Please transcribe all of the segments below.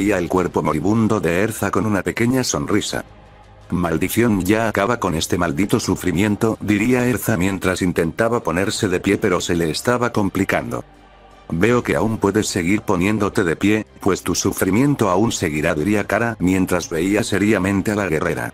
veía el cuerpo moribundo de Erza con una pequeña sonrisa. Maldición, ya acaba con este maldito sufrimiento, diría Erza mientras intentaba ponerse de pie, pero se le estaba complicando. Veo que aún puedes seguir poniéndote de pie, pues tu sufrimiento aún seguirá, diría Kara mientras veía seriamente a la guerrera.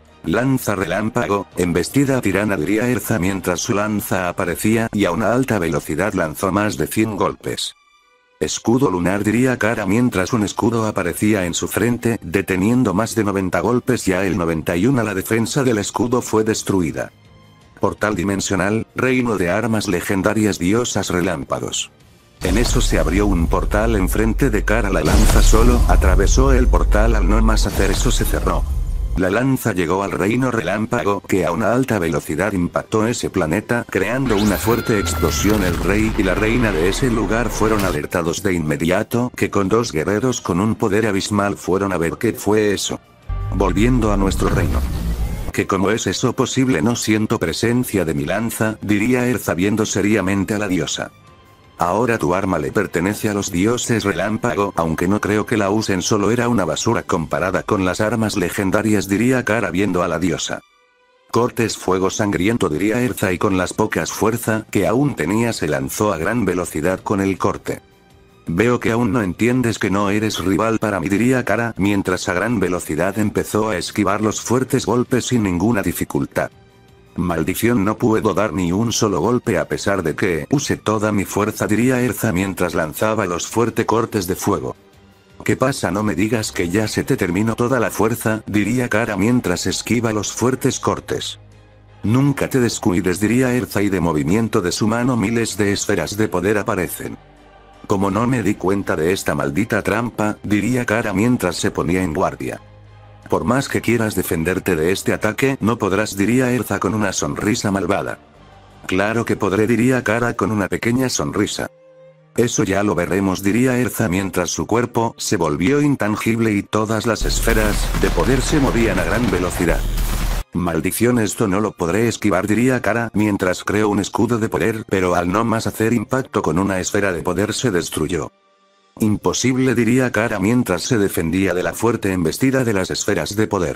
Lanza relámpago, embestida tirana, diría Erza mientras su lanza aparecía y a una alta velocidad lanzó más de 100 golpes. Escudo lunar, diría Kara mientras un escudo aparecía en su frente, deteniendo más de 90 golpes, ya el 91 la defensa del escudo fue destruida. Portal dimensional, reino de armas legendarias, diosas relámpagos. En eso se abrió un portal enfrente de Kara, la lanza solo atravesó el portal, al no más hacer eso se cerró. La lanza llegó al reino relámpago, que a una alta velocidad impactó ese planeta, creando una fuerte explosión. El rey y la reina de ese lugar fueron alertados de inmediato, que con 2 guerreros con un poder abismal fueron a ver qué fue eso. Volviendo a nuestro reino. ¿Que cómo es eso posible? No siento presencia de mi lanza, diría Erza viendo seriamente a la diosa. Ahora tu arma le pertenece a los dioses relámpago, aunque no creo que la usen, solo era una basura comparada con las armas legendarias, diría Kara viendo a la diosa. Cortes fuego sangriento, diría Erza, y con las pocas fuerza que aún tenía se lanzó a gran velocidad con el corte. Veo que aún no entiendes que no eres rival para mí, diría Kara mientras a gran velocidad empezó a esquivar los fuertes golpes sin ninguna dificultad. Maldición, no puedo dar ni un solo golpe a pesar de que use toda mi fuerza, diría Erza mientras lanzaba los fuertes cortes de fuego. ¿Qué pasa? No me digas que ya se te terminó toda la fuerza, diría Kara mientras esquiva los fuertes cortes. Nunca te descuides, diría Erza, y de movimiento de su mano miles de esferas de poder aparecen. Como no me di cuenta de esta maldita trampa, diría Kara mientras se ponía en guardia. Por más que quieras defenderte de este ataque, no podrás, diría Erza con una sonrisa malvada. Claro que podré, diría Kara con una pequeña sonrisa. Eso ya lo veremos, diría Erza mientras su cuerpo se volvió intangible y todas las esferas de poder se movían a gran velocidad. Maldición, esto no lo podré esquivar, diría Kara mientras creó un escudo de poder, pero al no más hacer impacto con una esfera de poder se destruyó. Imposible, diría Kara mientras se defendía de la fuerte embestida de las esferas de poder.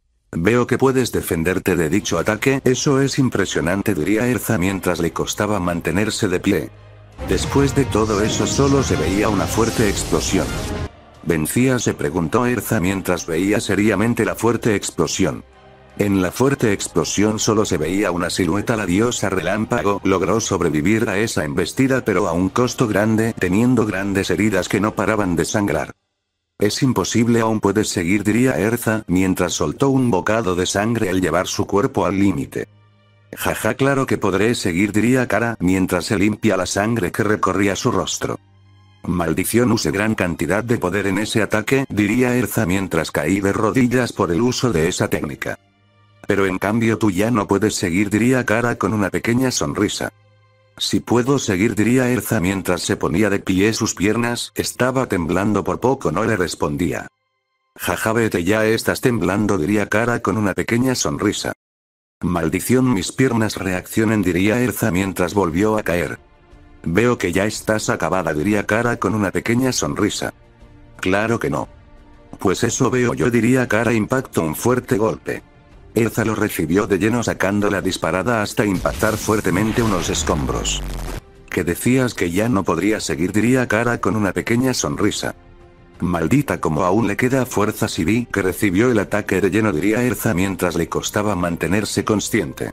Veo que puedes defenderte de dicho ataque, eso es impresionante, diría Erza mientras le costaba mantenerse de pie. Después de todo eso solo se veía una fuerte explosión. ¿Vencía?, se preguntó Erza mientras veía seriamente la fuerte explosión. En la fuerte explosión solo se veía una silueta. La diosa relámpago logró sobrevivir a esa embestida, pero a un costo grande, teniendo grandes heridas que no paraban de sangrar. Es imposible, aún puedes seguir, diría Erza, mientras soltó un bocado de sangre al llevar su cuerpo al límite. Jaja, claro que podré seguir, diría Kara, mientras se limpia la sangre que recorría su rostro. Maldición, use gran cantidad de poder en ese ataque, diría Erza mientras caí de rodillas por el uso de esa técnica. Pero en cambio tú ya no puedes seguir, diría Kara con una pequeña sonrisa. Si puedo seguir, diría Erza mientras se ponía de pie, sus piernas estaba temblando por poco no le respondía. Jaja, vete ya, estás temblando, diría Kara con una pequeña sonrisa. Maldición, mis piernas reaccionen, diría Erza mientras volvió a caer. Veo que ya estás acabada, diría Kara con una pequeña sonrisa. Claro que no. Pues eso veo yo, diría Kara. Impactó un fuerte golpe. Erza lo recibió de lleno sacando la disparada hasta impactar fuertemente unos escombros. ¿Qué decías que ya no podría seguir?, diría Kara con una pequeña sonrisa. Maldita, como aún le queda fuerza, si vi que recibió el ataque de lleno, diría Erza mientras le costaba mantenerse consciente.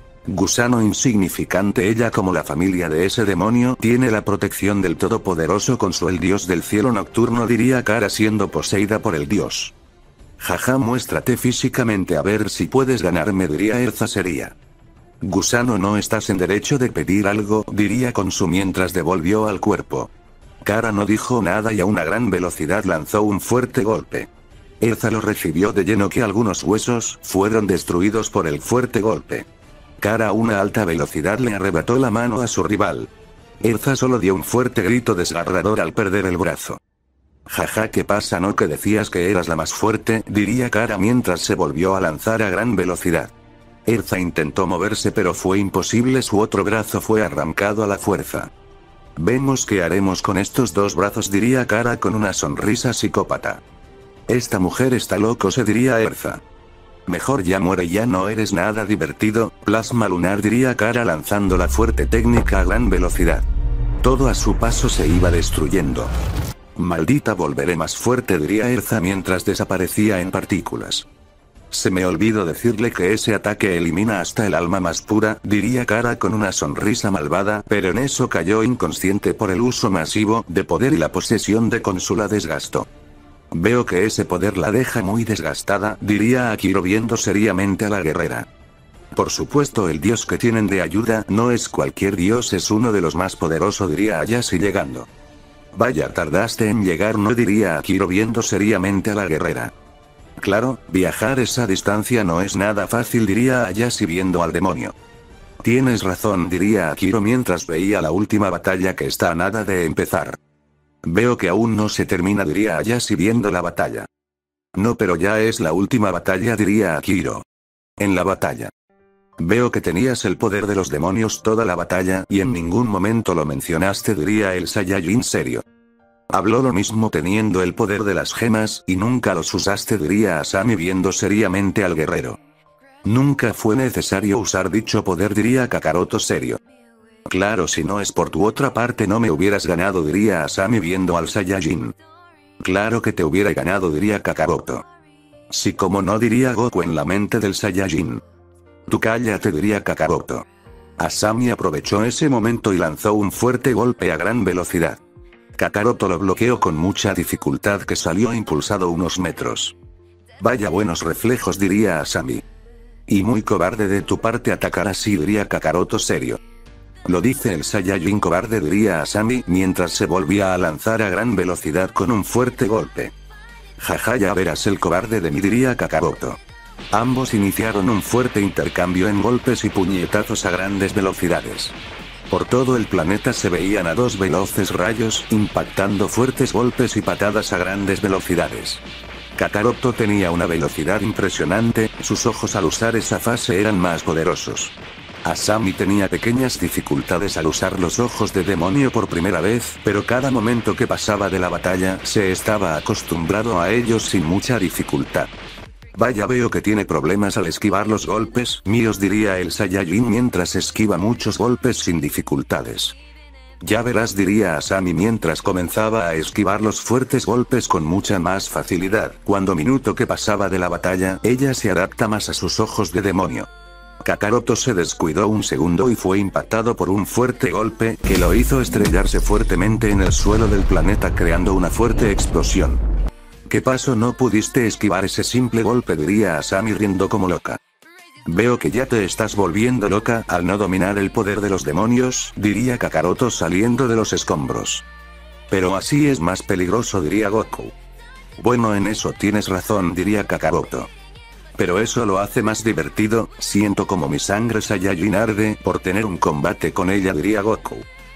Gusano insignificante, ella como la familia de ese demonio tiene la protección del Todopoderoso con su el dios del cielo nocturno, diría Kara siendo poseída por el dios. Jaja, muéstrate físicamente a ver si puedes ganarme, diría Erza seria. Gusano, no estás en derecho de pedir algo, diría Konsu mientras devolvió al cuerpo. Kara no dijo nada y a una gran velocidad lanzó un fuerte golpe. Erza lo recibió de lleno, que algunos huesos fueron destruidos por el fuerte golpe. Kara a una alta velocidad le arrebató la mano a su rival. Erza solo dio un fuerte grito desgarrador al perder el brazo. Jaja, ¿qué pasa? ¿No que decías que eras la más fuerte?, diría Kara mientras se volvió a lanzar a gran velocidad. Erza intentó moverse pero fue imposible, su otro brazo fue arrancado a la fuerza. Vemos qué haremos con estos dos brazos, diría Kara con una sonrisa psicópata. Esta mujer está loco, se diría Erza. Mejor ya muere, ya no eres nada divertido, plasma lunar, diría Kara lanzando la fuerte técnica a gran velocidad. Todo a su paso se iba destruyendo. Maldita, volveré más fuerte, diría Erza mientras desaparecía en partículas. Se me olvidó decirle que ese ataque elimina hasta el alma más pura, diría Kara con una sonrisa malvada, pero en eso cayó inconsciente por el uso masivo de poder y la posesión de Khonsu la desgastó. Veo que ese poder la deja muy desgastada, diría Akiro viendo seriamente a la guerrera. Por supuesto, el dios que tienen de ayuda no es cualquier dios, es uno de los más poderosos, diría Ayashi llegando. Vaya, tardaste en llegar, no, diría Akiro viendo seriamente a la guerrera. Claro, viajar esa distancia no es nada fácil, diría Ayashi viendo al demonio. Tienes razón, diría Akiro mientras veía la última batalla que está a nada de empezar. Veo que aún no se termina, diría Ayashi viendo la batalla. No, pero ya es la última batalla, diría Akiro. En la batalla. Veo que tenías el poder de los demonios toda la batalla y en ningún momento lo mencionaste, diría el Saiyajin serio. Habló lo mismo teniendo el poder de las gemas y nunca los usaste, diría Asami viendo seriamente al guerrero. Nunca fue necesario usar dicho poder, diría Kakaroto serio. Claro, si no es por tu otra parte no me hubieras ganado, diría Asami viendo al Saiyajin. Claro que te hubiera ganado, diría Kakaroto. Sí, como no, diría Goku en la mente del Saiyajin. Tú cállate, diría Kakaroto. Asami aprovechó ese momento y lanzó un fuerte golpe a gran velocidad. Kakaroto lo bloqueó con mucha dificultad, que salió impulsado unos metros. Vaya buenos reflejos, diría Asami. Y muy cobarde de tu parte atacar así, diría Kakaroto serio. Lo dice el Saiyajin cobarde, diría Asami mientras se volvía a lanzar a gran velocidad con un fuerte golpe. Jaja, ya verás el cobarde de mí, diría Kakaroto. Ambos iniciaron un fuerte intercambio en golpes y puñetazos a grandes velocidades. Por todo el planeta se veían a dos veloces rayos, impactando fuertes golpes y patadas a grandes velocidades. Kakaroto tenía una velocidad impresionante, sus ojos al usar esa fase eran más poderosos. Asami tenía pequeñas dificultades al usar los ojos de demonio por primera vez, pero cada momento que pasaba de la batalla, se estaba acostumbrado a ellos sin mucha dificultad. Vaya, veo que tiene problemas al esquivar los golpes míos, diría el Saiyajin mientras esquiva muchos golpes sin dificultades. Ya verás, diría Asami mientras comenzaba a esquivar los fuertes golpes con mucha más facilidad. Cuando minuto que pasaba de la batalla, ella se adapta más a sus ojos de demonio. Kakaroto se descuidó un segundo y fue impactado por un fuerte golpe, que lo hizo estrellarse fuertemente en el suelo del planeta creando una fuerte explosión. ¿Qué pasó? No pudiste esquivar ese simple golpe, diría Asami riendo como loca. Veo que ya te estás volviendo loca al no dominar el poder de los demonios, diría Kakaroto saliendo de los escombros. Pero así es más peligroso, diría Goku. Bueno, en eso tienes razón, diría Kakaroto. Pero eso lo hace más divertido, siento como mi sangre Saiyajin arde por tener un combate con ella, diría Goku.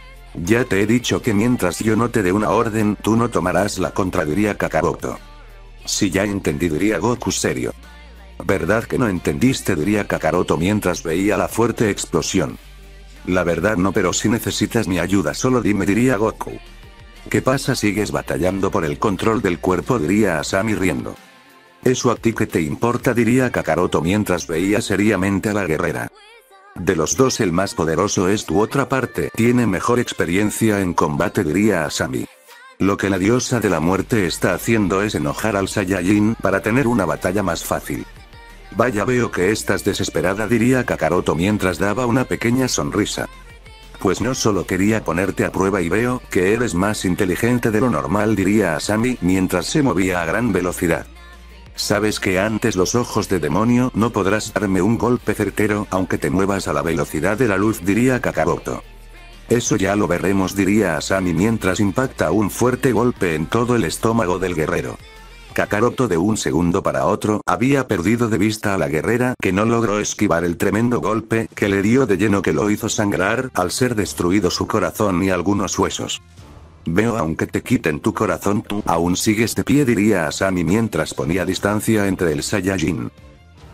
Ya te he dicho que mientras yo no te dé una orden, tú no tomarás la contra, diría Kakaroto. Sí, ya entendí, diría Goku serio. ¿Verdad que no entendiste?, diría Kakaroto mientras veía la fuerte explosión. La verdad no, pero si necesitas mi ayuda solo dime, diría Goku. ¿Qué pasa? ¿Sigues batallando por el control del cuerpo?, diría Asami riendo. ¿Eso a ti qué te importa?, diría Kakaroto mientras veía seriamente a la guerrera. De los dos el más poderoso es tu otra parte, tiene mejor experiencia en combate, diría Asami. Lo que la diosa de la muerte está haciendo es enojar al Saiyajin para tener una batalla más fácil. Vaya, veo que estás desesperada, diría Kakaroto mientras daba una pequeña sonrisa. Pues no, solo quería ponerte a prueba y veo que eres más inteligente de lo normal, diría Asami mientras se movía a gran velocidad. Sabes que antes los ojos de demonio no podrás darme un golpe certero aunque te muevas a la velocidad de la luz, diría Kakaroto. Eso ya lo veremos, diría Asami mientras impacta un fuerte golpe en todo el estómago del guerrero. Kakaroto de un segundo para otro había perdido de vista a la guerrera, que no logró esquivar el tremendo golpe que le dio de lleno, que lo hizo sangrar al ser destruido su corazón y algunos huesos. Veo, aunque te quiten tu corazón, tú aún sigues de pie, diría Asami mientras ponía distancia entre el Saiyajin.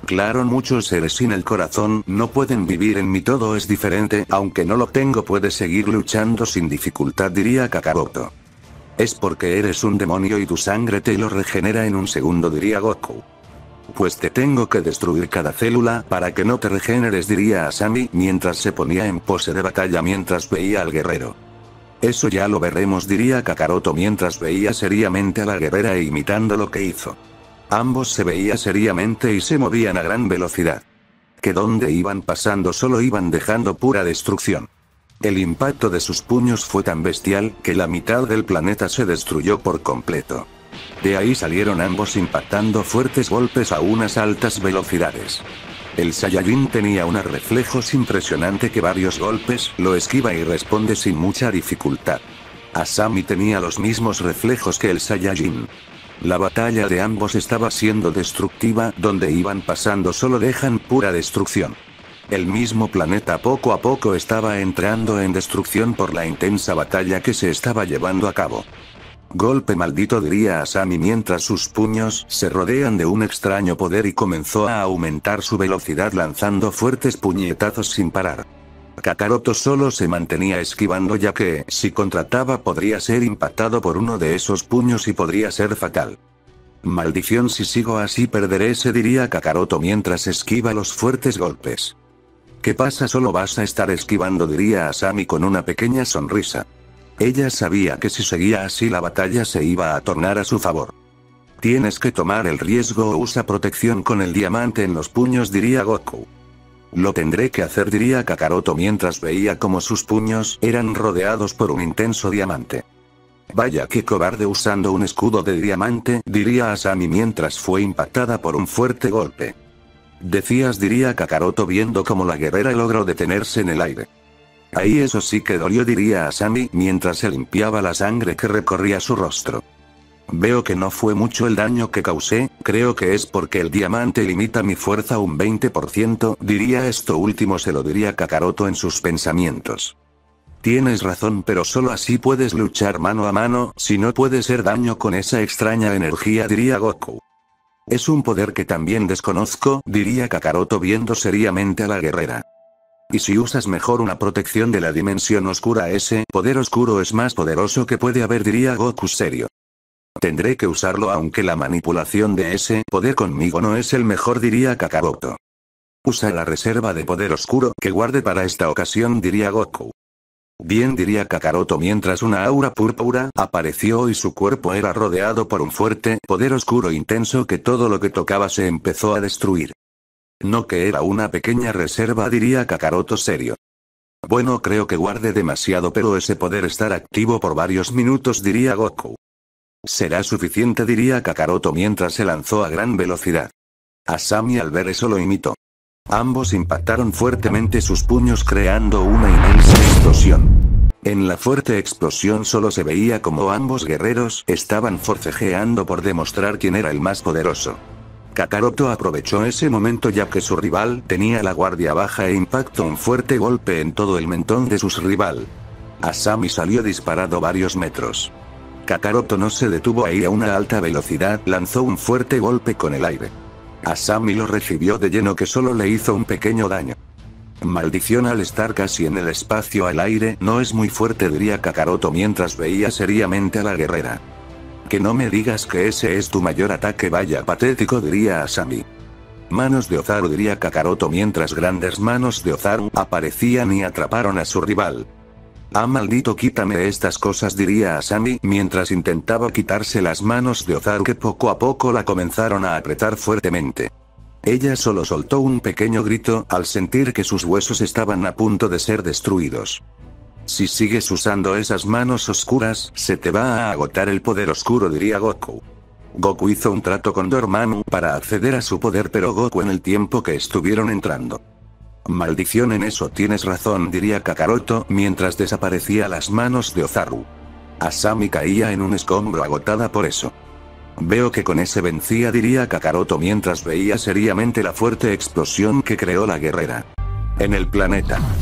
Claro, muchos seres sin el corazón no pueden vivir en mí, todo es diferente, aunque no lo tengo puedes seguir luchando sin dificultad, diría Kakaroto. Es porque eres un demonio y tu sangre te lo regenera en un segundo, diría Goku. Pues te tengo que destruir cada célula para que no te regeneres, diría Asami mientras se ponía en pose de batalla mientras veía al guerrero. Eso ya lo veremos, diría Kakaroto mientras veía seriamente a la guerrera e imitando lo que hizo. Ambos se veían seriamente y se movían a gran velocidad. Que donde iban pasando solo iban dejando pura destrucción. El impacto de sus puños fue tan bestial que la mitad del planeta se destruyó por completo. De ahí salieron ambos impactando fuertes golpes a unas altas velocidades. El Saiyajin tenía unos reflejos impresionante que varios golpes lo esquiva y responde sin mucha dificultad. Asami tenía los mismos reflejos que el Saiyajin. La batalla de ambos estaba siendo destructiva, donde iban pasando solo dejan pura destrucción. El mismo planeta poco a poco estaba entrando en destrucción por la intensa batalla que se estaba llevando a cabo. Golpe maldito, diría Asami mientras sus puños se rodean de un extraño poder y comenzó a aumentar su velocidad lanzando fuertes puñetazos sin parar. Kakaroto solo se mantenía esquivando ya que, si contrataba podría ser impactado por uno de esos puños y podría ser fatal. Maldición, si sigo así perderé, se diría Kakaroto mientras esquiva los fuertes golpes. ¿Qué pasa? Solo vas a estar esquivando, diría Asami con una pequeña sonrisa. Ella sabía que si seguía así la batalla se iba a tornar a su favor. Tienes que tomar el riesgo o usa protección con el diamante en los puños, diría Goku. Lo tendré que hacer, diría Kakaroto mientras veía como sus puños eran rodeados por un intenso diamante. Vaya que cobarde usando un escudo de diamante, diría Asami mientras fue impactada por un fuerte golpe. Decías, diría Kakaroto viendo cómo la guerrera logró detenerse en el aire. Ahí eso sí que dolió, diría Asami mientras se limpiaba la sangre que recorría su rostro. Veo que no fue mucho el daño que causé, creo que es porque el diamante limita mi fuerza un 20%, diría esto último se lo diría Kakaroto en sus pensamientos. Tienes razón, pero solo así puedes luchar mano a mano, si no puedes hacer daño con esa extraña energía, diría Goku. Es un poder que también desconozco, diría Kakaroto viendo seriamente a la guerrera. Y si usas mejor una protección de la dimensión oscura, ese poder oscuro es más poderoso que puede haber, diría Goku serio. Tendré que usarlo aunque la manipulación de ese poder conmigo no es el mejor, diría Kakaroto. Usa la reserva de poder oscuro que guarde para esta ocasión, diría Goku. Bien, diría Kakaroto mientras una aura púrpura apareció y su cuerpo era rodeado por un fuerte poder oscuro intenso que todo lo que tocaba se empezó a destruir. No, que era una pequeña reserva, diría Kakaroto serio. Bueno, creo que guarde demasiado, pero ese poder estará activo por varios minutos, diría Goku. Será suficiente, diría Kakaroto mientras se lanzó a gran velocidad. Asami al ver eso lo imitó. Ambos impactaron fuertemente sus puños creando una inmensa explosión. En la fuerte explosión solo se veía como ambos guerreros estaban forcejeando por demostrar quién era el más poderoso. Kakaroto aprovechó ese momento ya que su rival tenía la guardia baja e impactó un fuerte golpe en todo el mentón de su rival. Asami salió disparado varios metros. Kakaroto no se detuvo ahí, a una alta velocidad lanzó un fuerte golpe con el aire. Asami lo recibió de lleno que solo le hizo un pequeño daño. Maldición, al estar casi en el espacio al aire no es muy fuerte, diría Kakaroto mientras veía seriamente a la guerrera. Que no me digas que ese es tu mayor ataque, vaya patético, diría Asami. Manos de Ozaru, diría Kakaroto mientras grandes manos de Ozaru aparecían y atraparon a su rival. Ah, maldito, quítame estas cosas, diría Asami mientras intentaba quitarse las manos de Ozaru que poco a poco la comenzaron a apretar fuertemente. Ella solo soltó un pequeño grito al sentir que sus huesos estaban a punto de ser destruidos. Si sigues usando esas manos oscuras, se te va a agotar el poder oscuro, diría Goku. Goku hizo un trato con Dormammu para acceder a su poder, pero Goku en el tiempo que estuvieron entrando. Maldición, en eso tienes razón, diría Kakaroto mientras desaparecía las manos de Ozaru. Asami caía en un escombro agotada por eso. Veo que con ese vencía, diría Kakaroto mientras veía seriamente la fuerte explosión que creó la guerrera. En el planeta.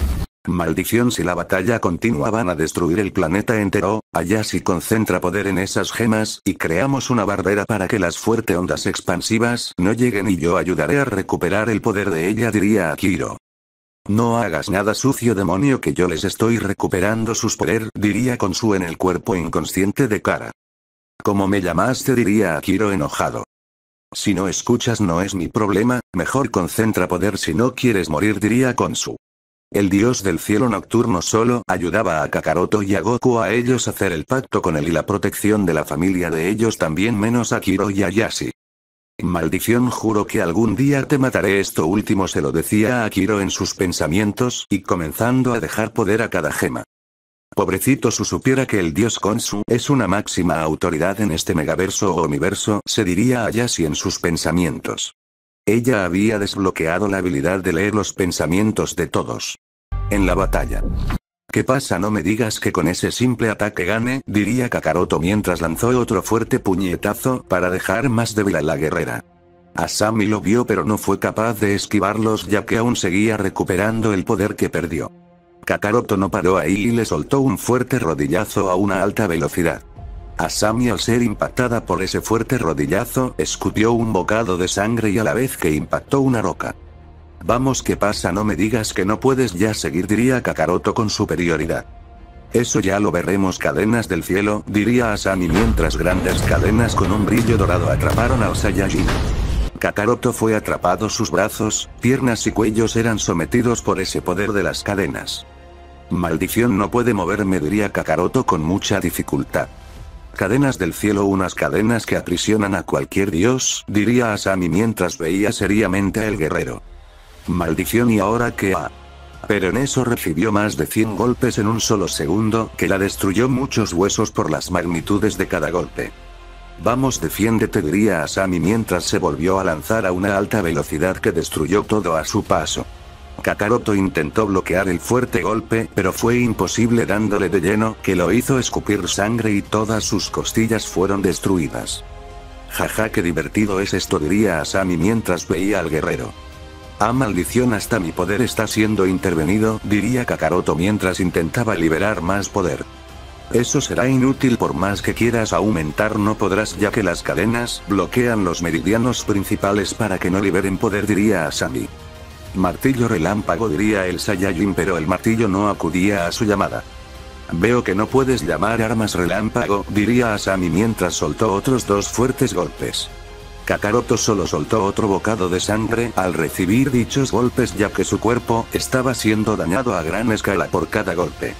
Maldición, si la batalla continúa van a destruir el planeta entero. Ayashi concentra poder en esas gemas, y creamos una barrera para que las fuertes ondas expansivas no lleguen y yo ayudaré a recuperar el poder de ella, diría Akiro. No hagas nada, sucio demonio, que yo les estoy recuperando sus poder, diría Konsu en el cuerpo inconsciente de Kara. ¿Cómo me llamaste?, diría Akiro enojado. Si no escuchas no es mi problema, mejor concentra poder si no quieres morir, diría Konsu. El dios del cielo nocturno solo ayudaba a Kakaroto y a Goku a ellos hacer el pacto con él y la protección de la familia de ellos también, menos a Kiro y a Ayashi. Maldición, juro que algún día te mataré, esto último se lo decía a Akiro en sus pensamientos y comenzando a dejar poder a cada gema. Pobrecito, si supiera que el dios Konsu es una máxima autoridad en este megaverso o omiverso, se diría Ayashi en sus pensamientos. Ella había desbloqueado la habilidad de leer los pensamientos de todos. En la batalla. ¿Qué pasa? No me digas que con ese simple ataque gane, diría Kakaroto mientras lanzó otro fuerte puñetazo para dejar más débil a la guerrera. Asami lo vio pero no fue capaz de esquivarlos ya que aún seguía recuperando el poder que perdió. Kakaroto no paró ahí y le soltó un fuerte rodillazo a una alta velocidad. Asami, al ser impactada por ese fuerte rodillazo, escupió un bocado de sangre y a la vez que impactó una roca. Vamos, ¿qué pasa? No me digas que no puedes ya seguir, diría Kakaroto con superioridad. Eso ya lo veremos. Cadenas del cielo, diría Asami mientras grandes cadenas con un brillo dorado atraparon al Saiyajin. Kakaroto fue atrapado, sus brazos, piernas y cuellos eran sometidos por ese poder de las cadenas. Maldición, no puede moverme, diría Kakaroto con mucha dificultad. Cadenas del cielo, unas cadenas que aprisionan a cualquier dios, diría Asami mientras veía seriamente al guerrero. Maldición, ¿y ahora qué? Pero en eso recibió más de 100 golpes en un solo segundo, que la destruyó muchos huesos por las magnitudes de cada golpe. Vamos, defiéndete, diría Asami mientras se volvió a lanzar a una alta velocidad que destruyó todo a su paso. Kakaroto intentó bloquear el fuerte golpe, pero fue imposible dándole de lleno, que lo hizo escupir sangre y todas sus costillas fueron destruidas. Jaja, qué divertido es esto, diría Asami mientras veía al guerrero. Maldición, hasta mi poder está siendo intervenido, diría Kakaroto mientras intentaba liberar más poder. Eso será inútil, por más que quieras aumentar no podrás ya que las cadenas bloquean los meridianos principales para que no liberen poder, diría Asami. Martillo relámpago, diría el Saiyajin, pero el martillo no acudía a su llamada. Veo que no puedes llamar armas relámpago, diría Asami mientras soltó otros dos fuertes golpes. Kakaroto solo soltó otro bocado de sangre al recibir dichos golpes ya que su cuerpo estaba siendo dañado a gran escala por cada golpe.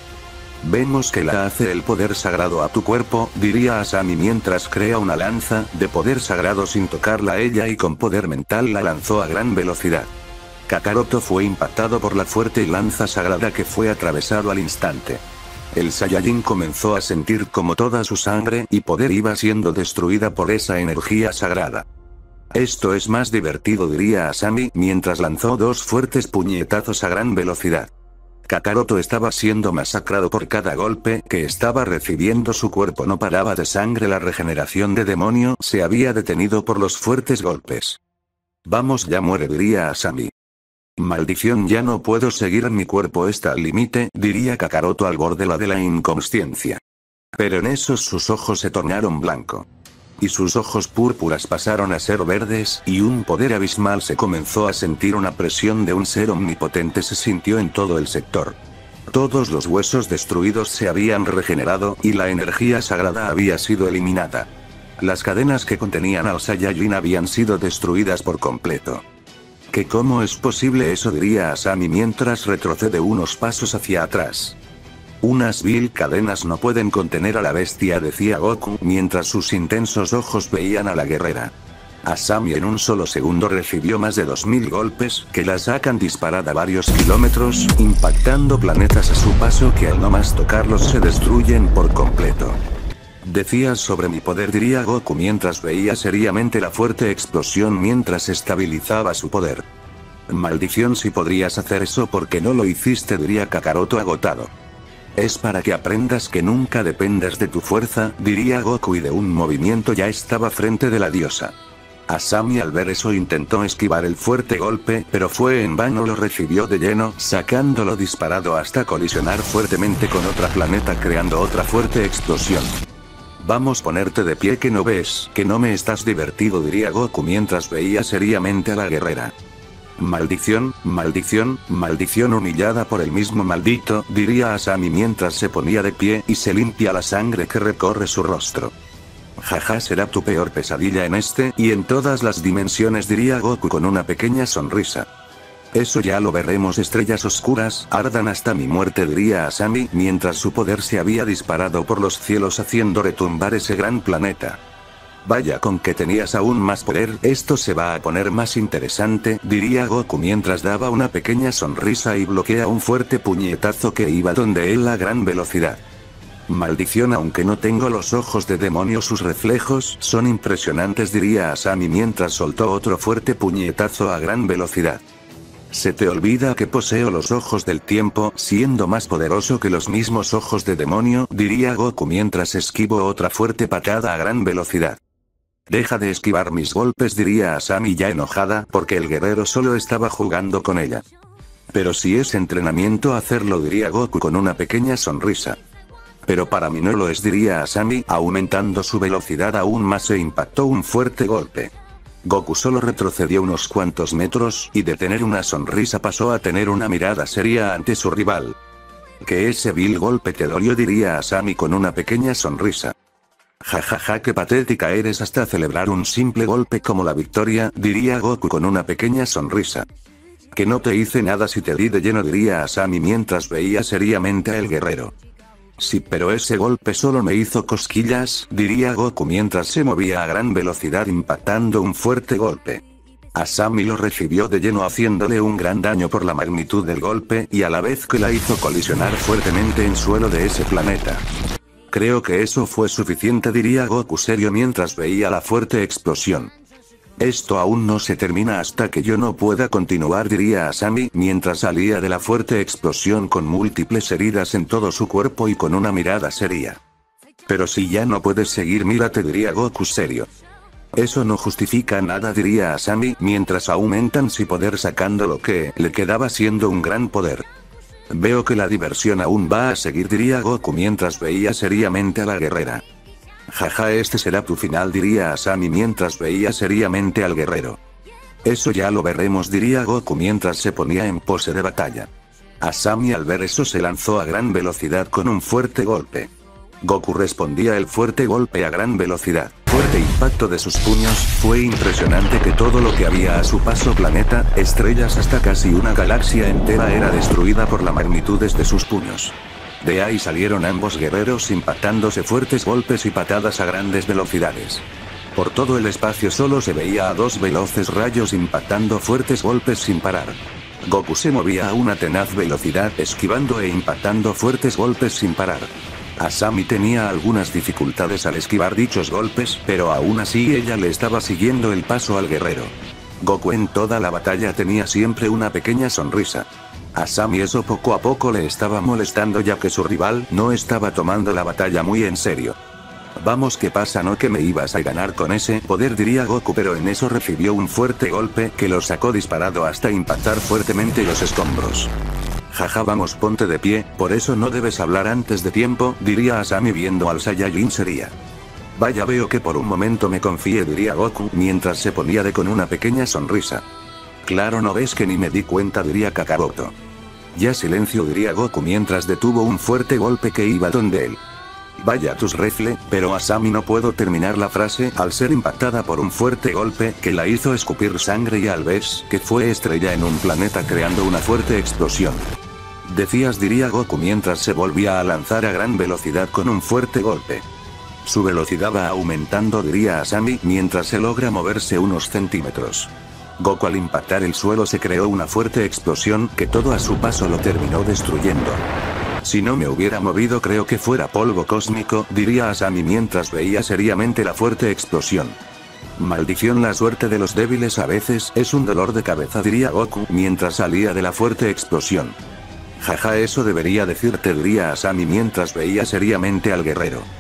Vemos que la hace el poder sagrado a tu cuerpo, diría Asami mientras crea una lanza de poder sagrado sin tocarla a ella y con poder mental la lanzó a gran velocidad. Kakaroto fue impactado por la fuerte lanza sagrada que fue atravesado al instante. El Saiyajin comenzó a sentir como toda su sangre y poder iba siendo destruida por esa energía sagrada. Esto es más divertido, diría Asami mientras lanzó dos fuertes puñetazos a gran velocidad. Kakaroto estaba siendo masacrado por cada golpe que estaba recibiendo, su cuerpo no paraba de sangre, la regeneración de demonio se había detenido por los fuertes golpes. Vamos, ya muere, diría Asami. Maldición, ya no puedo seguir, mi cuerpo está al límite, diría Kakaroto al borde de la inconsciencia. Pero en esos sus ojos se tornaron blanco. Y sus ojos púrpuras pasaron a ser verdes, y un poder abismal se comenzó a sentir, una presión de un ser omnipotente se sintió en todo el sector. Todos los huesos destruidos se habían regenerado, y la energía sagrada había sido eliminada. Las cadenas que contenían al Saiyajin habían sido destruidas por completo. ¿Que cómo es posible eso?, diría Asami mientras retrocede unos pasos hacia atrás. Unas vil cadenas no pueden contener a la bestia, decía Goku mientras sus intensos ojos veían a la guerrera. Asami en un solo segundo recibió más de 2000 golpes que la sacan disparada varios kilómetros, impactando planetas a su paso que al no más tocarlos se destruyen por completo. Decías sobre mi poder, diría Goku mientras veía seriamente la fuerte explosión mientras estabilizaba su poder. Maldición, si podrías hacer eso, ¿por qué no lo hiciste?, diría Kakaroto agotado. Es para que aprendas que nunca dependas de tu fuerza, diría Goku, y de un movimiento ya estaba frente de la diosa. Asami al ver eso intentó esquivar el fuerte golpe, pero fue en vano, lo recibió de lleno, sacándolo disparado hasta colisionar fuertemente con otra planeta creando otra fuerte explosión. Vamos, ponerte de pie, que no ves, que no me estás divertido, diría Goku mientras veía seriamente a la guerrera. Maldición, maldición, maldición, humillada por el mismo maldito, diría Asami mientras se ponía de pie y se limpia la sangre que recorre su rostro. Jaja, será tu peor pesadilla en este y en todas las dimensiones, diría Goku con una pequeña sonrisa. Eso ya lo veremos, estrellas oscuras, ardan hasta mi muerte, diría Asami mientras su poder se había disparado por los cielos haciendo retumbar ese gran planeta. Vaya, con que tenías aún más poder, esto se va a poner más interesante, diría Goku mientras daba una pequeña sonrisa y bloquea un fuerte puñetazo que iba donde él a gran velocidad. Maldición, aunque no tengo los ojos de demonio, sus reflejos son impresionantes, diría Asami mientras soltó otro fuerte puñetazo a gran velocidad. Se te olvida que poseo los ojos del tiempo, siendo más poderoso que los mismos ojos de demonio, diría Goku mientras esquivo otra fuerte patada a gran velocidad. Deja de esquivar mis golpes, diría Asami ya enojada porque el guerrero solo estaba jugando con ella. Pero si es entrenamiento hacerlo, diría Goku con una pequeña sonrisa. Pero para mí no lo es, diría Asami, aumentando su velocidad aún más e impactó un fuerte golpe. Goku solo retrocedió unos cuantos metros, y de tener una sonrisa pasó a tener una mirada seria ante su rival. Que ese vil golpe te dolió, diría Asami con una pequeña sonrisa. Jajaja, qué patética eres hasta celebrar un simple golpe como la victoria, diría Goku con una pequeña sonrisa. Que no te hice nada si te di de lleno, diría Asami mientras veía seriamente a el guerrero. Sí, pero ese golpe solo me hizo cosquillas, diría Goku mientras se movía a gran velocidad impactando un fuerte golpe. Asami lo recibió de lleno haciéndole un gran daño por la magnitud del golpe y a la vez que la hizo colisionar fuertemente en suelo de ese planeta. Creo que eso fue suficiente, diría Goku serio mientras veía la fuerte explosión. Esto aún no se termina hasta que yo no pueda continuar, diría Asami mientras salía de la fuerte explosión con múltiples heridas en todo su cuerpo y con una mirada seria. Pero si ya no puedes seguir, mírate, diría Goku serio. Eso no justifica nada, diría Asami mientras aumentan su poder sacando lo que le quedaba siendo un gran poder. Veo que la diversión aún va a seguir, diría Goku mientras veía seriamente a la guerrera. Jaja, este será tu final, diría Asami mientras veía seriamente al guerrero. Eso ya lo veremos, diría Goku mientras se ponía en pose de batalla. Asami al ver eso se lanzó a gran velocidad con un fuerte golpe. Goku respondía el fuerte golpe a gran velocidad. Fuerte impacto de sus puños, fue impresionante que todo lo que había a su paso, planeta, estrellas hasta casi una galaxia entera, era destruida por la magnitud de sus puños. De ahí salieron ambos guerreros impactándose fuertes golpes y patadas a grandes velocidades. Por todo el espacio solo se veía a dos veloces rayos impactando fuertes golpes sin parar. Goku se movía a una tenaz velocidad esquivando e impactando fuertes golpes sin parar. Asami tenía algunas dificultades al esquivar dichos golpes, pero aún así ella le estaba siguiendo el paso al guerrero. Goku en toda la batalla tenía siempre una pequeña sonrisa. Asami eso poco a poco le estaba molestando ya que su rival no estaba tomando la batalla muy en serio. Vamos, ¿qué pasa? No que me ibas a ganar con ese poder, diría Goku, pero en eso recibió un fuerte golpe que lo sacó disparado hasta impactar fuertemente los escombros. Jaja, vamos, ponte de pie, por eso no debes hablar antes de tiempo, diría Asami viendo al Saiyajin seria. Vaya, veo que por un momento me confié, diría Goku mientras se ponía de con una pequeña sonrisa. Claro, no ves que ni me di cuenta, diría Kakaroto. Ya silencio, diría Goku mientras detuvo un fuerte golpe que iba donde él. Vaya tus refle, pero Asami no pudo terminar la frase al ser impactada por un fuerte golpe que la hizo escupir sangre y al vez que fue estrella en un planeta creando una fuerte explosión. Decías, diría Goku mientras se volvía a lanzar a gran velocidad con un fuerte golpe. Su velocidad va aumentando, diría Asami mientras se logra moverse unos centímetros. Goku al impactar el suelo se creó una fuerte explosión que todo a su paso lo terminó destruyendo. Si no me hubiera movido creo que fuera polvo cósmico, diría Asami mientras veía seriamente la fuerte explosión. Maldición, la suerte de los débiles a veces es un dolor de cabeza, diría Goku mientras salía de la fuerte explosión. Jaja, eso debería decirte, diría Asami mientras veía seriamente al guerrero.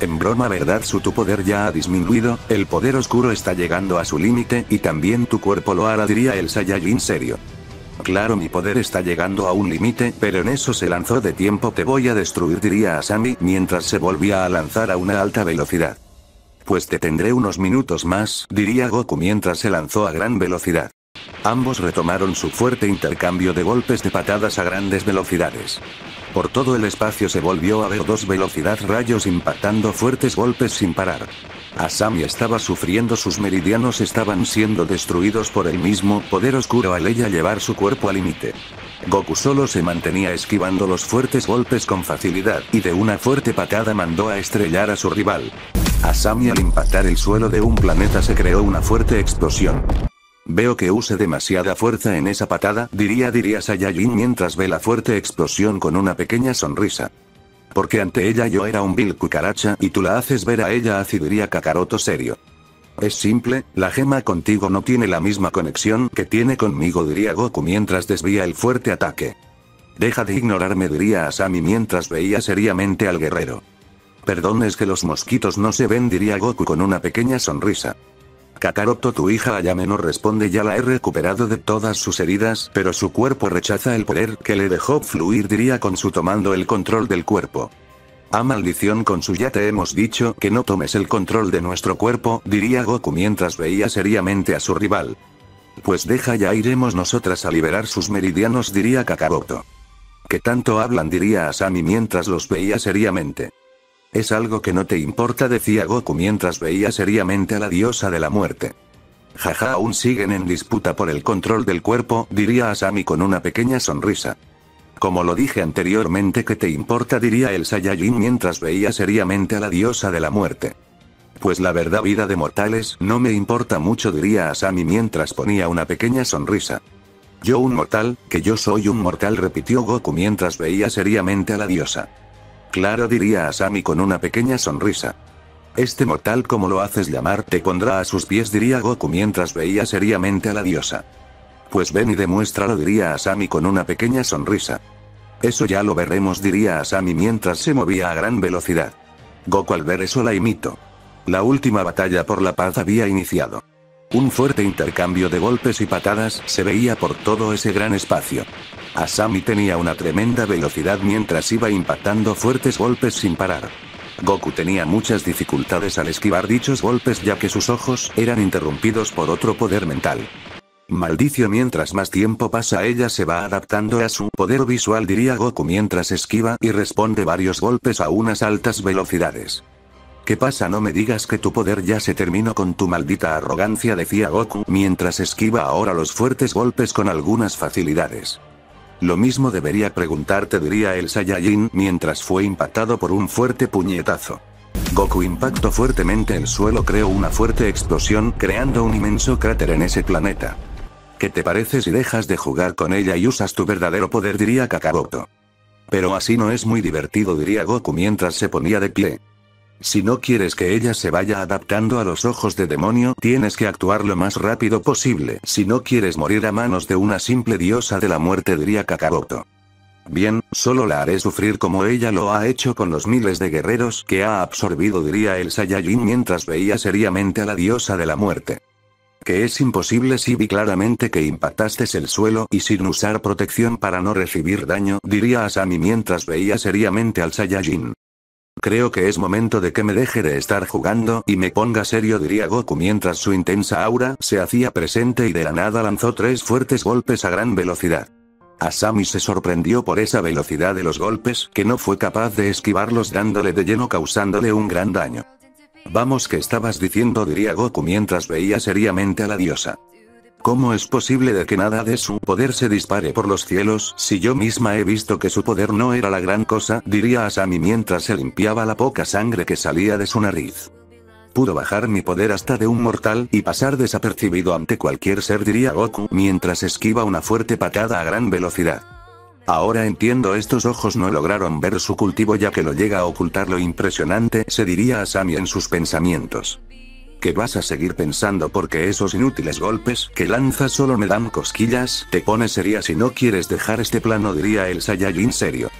En broma, ¿verdad? Tu poder ya ha disminuido, el poder oscuro está llegando a su límite, y también tu cuerpo lo hará, diría el Saiyajin serio. Claro, mi poder está llegando a un límite, pero en eso se lanzó de tiempo. Te voy a destruir, diría Asami, mientras se volvía a lanzar a una alta velocidad. Pues te tendré unos minutos más, diría Goku mientras se lanzó a gran velocidad. Ambos retomaron su fuerte intercambio de golpes de patadas a grandes velocidades. Por todo el espacio se volvió a ver dos velocidad rayos impactando fuertes golpes sin parar. Asami estaba sufriendo, sus meridianos estaban siendo destruidos por el mismo poder oscuro al ella llevar su cuerpo al límite. Goku solo se mantenía esquivando los fuertes golpes con facilidad, y de una fuerte patada mandó a estrellar a su rival. Asami, al impactar el suelo de un planeta, se creó una fuerte explosión. Veo que use demasiada fuerza en esa patada, diría Saiyajin mientras ve la fuerte explosión con una pequeña sonrisa. Porque ante ella yo era un vil cucaracha y tú la haces ver a ella así, diría Kakaroto serio. Es simple, la gema contigo no tiene la misma conexión que tiene conmigo, diría Goku mientras desvía el fuerte ataque. Deja de ignorarme, diría Asami mientras veía seriamente al guerrero. Perdón, es que los mosquitos no se ven, diría Goku con una pequeña sonrisa. Kakaroto, tu hija Ayame no responde, ya la he recuperado de todas sus heridas, pero su cuerpo rechaza el poder que le dejó fluir, diría con su tomando el control del cuerpo. Ah, maldición, con su ya te hemos dicho que no tomes el control de nuestro cuerpo, diría Goku mientras veía seriamente a su rival. Pues deja, ya iremos nosotras a liberar sus meridianos, diría Kakaroto. ¿Qué tanto hablan?, diría Asami mientras los veía seriamente. Es algo que no te importa, decía Goku mientras veía seriamente a la diosa de la muerte. Jaja, aún siguen en disputa por el control del cuerpo, diría Asami con una pequeña sonrisa. Como lo dije anteriormente, ¿qué te importa?, diría el Saiyajin mientras veía seriamente a la diosa de la muerte. Pues la verdad, vida de mortales, no me importa mucho, diría Asami mientras ponía una pequeña sonrisa. ¿Yo un mortal? Que yo soy un mortal, repitió Goku mientras veía seriamente a la diosa. Claro, diría Asami con una pequeña sonrisa. Este mortal, como lo haces llamar, te pondrá a sus pies, diría Goku mientras veía seriamente a la diosa. Pues ven y demuéstralo, diría Asami con una pequeña sonrisa. Eso ya lo veremos, diría Asami mientras se movía a gran velocidad. Goku al ver eso la imitó. La última batalla por la paz había iniciado. Un fuerte intercambio de golpes y patadas se veía por todo ese gran espacio. Asami tenía una tremenda velocidad mientras iba impactando fuertes golpes sin parar. Goku tenía muchas dificultades al esquivar dichos golpes, ya que sus ojos eran interrumpidos por otro poder mental. Maldición, mientras más tiempo pasa ella se va adaptando a su poder visual, diría Goku mientras esquiva y responde varios golpes a unas altas velocidades. ¿Qué pasa? No me digas que tu poder ya se terminó con tu maldita arrogancia, decía Goku mientras esquiva ahora los fuertes golpes con algunas facilidades. Lo mismo debería preguntarte, diría el Saiyajin mientras fue impactado por un fuerte puñetazo. Goku impactó fuertemente el suelo, creó una fuerte explosión creando un inmenso cráter en ese planeta. ¿Qué te parece si dejas de jugar con ella y usas tu verdadero poder?, diría Kakaroto. Pero así no es muy divertido, diría Goku mientras se ponía de pie. Si no quieres que ella se vaya adaptando a los ojos de demonio, tienes que actuar lo más rápido posible, si no quieres morir a manos de una simple diosa de la muerte, diría Kakaroto. Bien, solo la haré sufrir como ella lo ha hecho con los miles de guerreros que ha absorbido, diría el Saiyajin mientras veía seriamente a la diosa de la muerte. Que es imposible, si vi claramente que impactaste el suelo y sin usar protección para no recibir daño, diría Asami mientras veía seriamente al Saiyajin. Creo que es momento de que me deje de estar jugando y me ponga serio, diría Goku mientras su intensa aura se hacía presente y de la nada lanzó 3 fuertes golpes a gran velocidad. Asami se sorprendió por esa velocidad de los golpes, que no fue capaz de esquivarlos dándole de lleno causándole un gran daño. Vamos, ¿qué estabas diciendo?, diría Goku mientras veía seriamente a la diosa. ¿Cómo es posible de que nada de su poder se dispare por los cielos si yo misma he visto que su poder no era la gran cosa?, diría Asami mientras se limpiaba la poca sangre que salía de su nariz. Pudo bajar mi poder hasta de un mortal y pasar desapercibido ante cualquier ser, diría Goku mientras esquiva una fuerte patada a gran velocidad. Ahora entiendo, estos ojos no lograron ver su cultivo ya que lo llega a ocultar lo impresionante, se diría Asami en sus pensamientos. ¿Que vas a seguir pensando porque esos inútiles golpes que lanzas solo me dan cosquillas? Te pones seria si no quieres dejar este plano, diría el Saiyajin serio.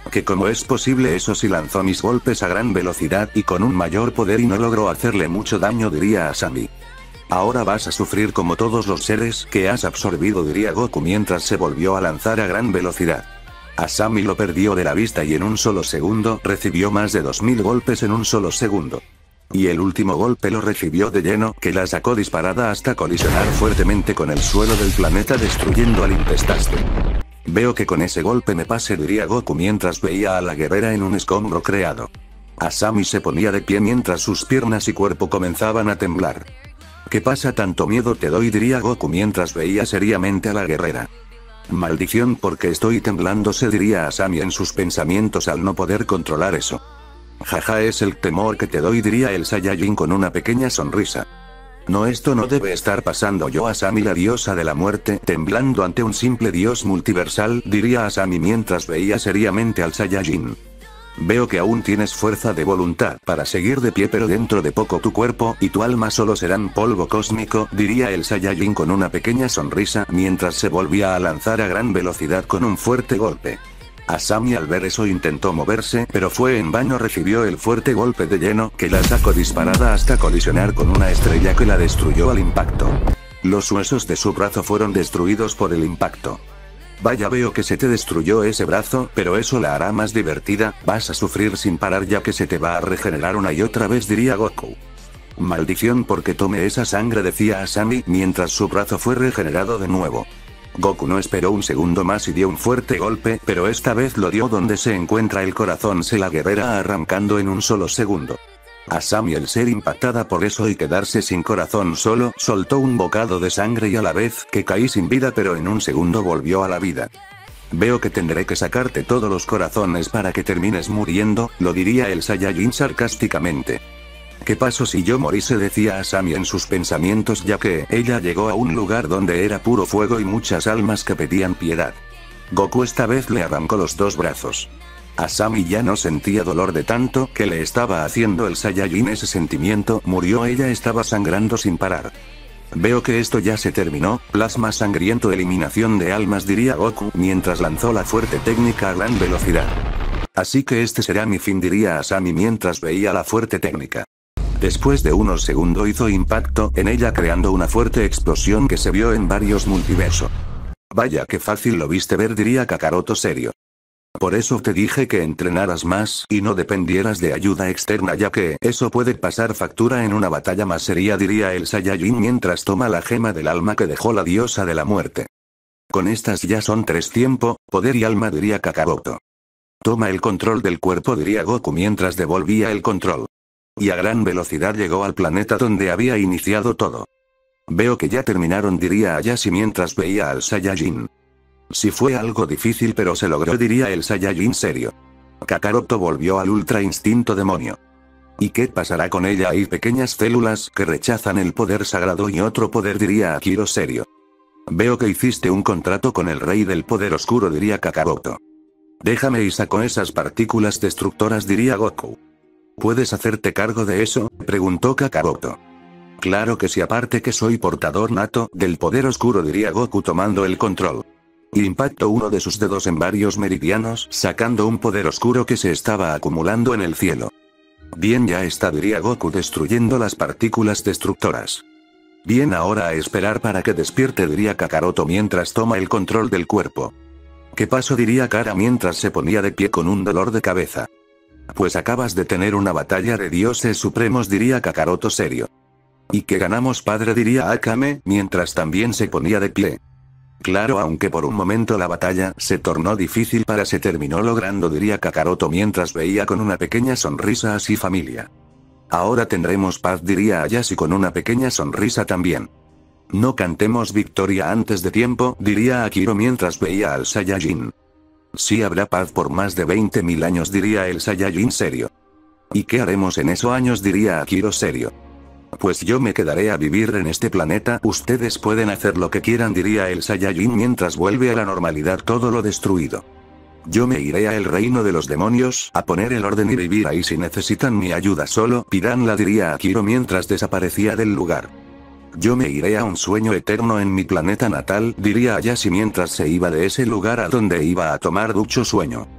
Que cómo es posible eso si lanzó mis golpes a gran velocidad y con un mayor poder y no logró hacerle mucho daño, diría Asami. Ahora vas a sufrir como todos los seres que has absorbido, diría Goku mientras se volvió a lanzar a gran velocidad. Asami lo perdió de la vista y en un solo segundo recibió más de 2000 golpes en un solo segundo. Y el último golpe lo recibió de lleno, que la sacó disparada hasta colisionar fuertemente con el suelo del planeta destruyendo al Intestaste. Veo que con ese golpe me pase, diría Goku mientras veía a la guerrera en un escombro creado. Asami se ponía de pie mientras sus piernas y cuerpo comenzaban a temblar. ¿Qué pasa? Tanto miedo te doy, diría Goku mientras veía seriamente a la guerrera. Maldición, porque estoy temblando, se diría Asami en sus pensamientos al no poder controlar eso. Jaja, es el temor que te doy, diría el Saiyajin con una pequeña sonrisa. No, esto no debe estar pasando. Yo, Asami, la diosa de la muerte, temblando ante un simple dios multiversal, diría Asami mientras veía seriamente al Saiyajin. Veo que aún tienes fuerza de voluntad para seguir de pie, pero dentro de poco tu cuerpo y tu alma solo serán polvo cósmico, diría el Saiyajin con una pequeña sonrisa mientras se volvía a lanzar a gran velocidad con un fuerte golpe. Asami al ver eso intentó moverse, pero fue en vano, recibió el fuerte golpe de lleno, que la sacó disparada hasta colisionar con una estrella que la destruyó al impacto. Los huesos de su brazo fueron destruidos por el impacto. Vaya, veo que se te destruyó ese brazo, pero eso la hará más divertida, vas a sufrir sin parar ya que se te va a regenerar una y otra vez, diría Goku. Maldición, porque tome esa sangre, decía Asami mientras su brazo fue regenerado de nuevo. Goku no esperó un segundo más y dio un fuerte golpe, pero esta vez lo dio donde se encuentra el corazón, se la guerrera arrancando en un solo segundo. Asami, el ser impactada por eso y quedarse sin corazón, solo soltó un bocado de sangre y a la vez que caí sin vida, pero en un segundo volvió a la vida. Veo que tendré que sacarte todos los corazones para que termines muriendo, lo diría el Saiyajin sarcásticamente. ¿Qué pasó si yo morí?, se decía Asami en sus pensamientos, ya que ella llegó a un lugar donde era puro fuego y muchas almas que pedían piedad. Goku esta vez le arrancó los dos brazos. Asami ya no sentía dolor de tanto que le estaba haciendo el Saiyajin ese sentimiento, murió, ella estaba sangrando sin parar. Veo que esto ya se terminó, plasma sangriento, eliminación de almas, diría Goku mientras lanzó la fuerte técnica a gran velocidad. Así que este será mi fin, diría Asami mientras veía la fuerte técnica. Después de unos segundos hizo impacto en ella creando una fuerte explosión que se vio en varios multiversos. Vaya que fácil lo viste ver, diría Kakaroto serio. Por eso te dije que entrenaras más y no dependieras de ayuda externa, ya que eso puede pasar factura en una batalla más seria, diría el Saiyajin mientras toma la gema del alma que dejó la diosa de la muerte. Con estas ya son 3 tiempo, poder y alma, diría Kakaroto. Toma el control del cuerpo, diría Goku mientras devolvía el control. Y a gran velocidad llegó al planeta donde había iniciado todo. Veo que ya terminaron, diría Ayashi mientras veía al Saiyajin. Si fue algo difícil pero se logró, diría el Saiyajin serio. Kakaroto volvió al ultra instinto demonio. ¿Y qué pasará con ella? Hay pequeñas células que rechazan el poder sagrado y otro poder, diría Akiro serio. Veo que hiciste un contrato con el rey del poder oscuro, diría Kakaroto. Déjame y saco esas partículas destructoras, diría Goku. ¿Puedes hacerte cargo de eso?, preguntó Kakaroto. Claro que sí, aparte que soy portador nato del poder oscuro, diría Goku tomando el control. Impactó uno de sus dedos en varios meridianos, sacando un poder oscuro que se estaba acumulando en el cielo. Bien, ya está, diría Goku destruyendo las partículas destructoras. Bien, ahora a esperar para que despierte, diría Kakaroto mientras toma el control del cuerpo. ¿Qué pasó?, diría Kara mientras se ponía de pie con un dolor de cabeza. Pues acabas de tener una batalla de dioses supremos, diría Kakaroto serio. ¿Y qué ganamos, padre?, diría Akame mientras también se ponía de pie. Claro, aunque por un momento la batalla se tornó difícil, para se terminó logrando, diría Kakaroto mientras veía con una pequeña sonrisa a su familia. Ahora tendremos paz, diría Ayashi con una pequeña sonrisa también. No cantemos victoria antes de tiempo, diría Akiro mientras veía al Saiyajin. Sí, habrá paz por más de 20.000 años, diría el Saiyajin serio. ¿Y qué haremos en esos años?, diría Akiro serio. Pues yo me quedaré a vivir en este planeta, ustedes pueden hacer lo que quieran, diría el Saiyajin mientras vuelve a la normalidad todo lo destruido. Yo me iré a el reino de los demonios, a poner el orden y vivir ahí. Si necesitan mi ayuda solo pídanla, diría Akiro mientras desaparecía del lugar. Yo me iré a un sueño eterno en mi planeta natal, diría Ayashi mientras se iba de ese lugar a donde iba a tomar dicho sueño.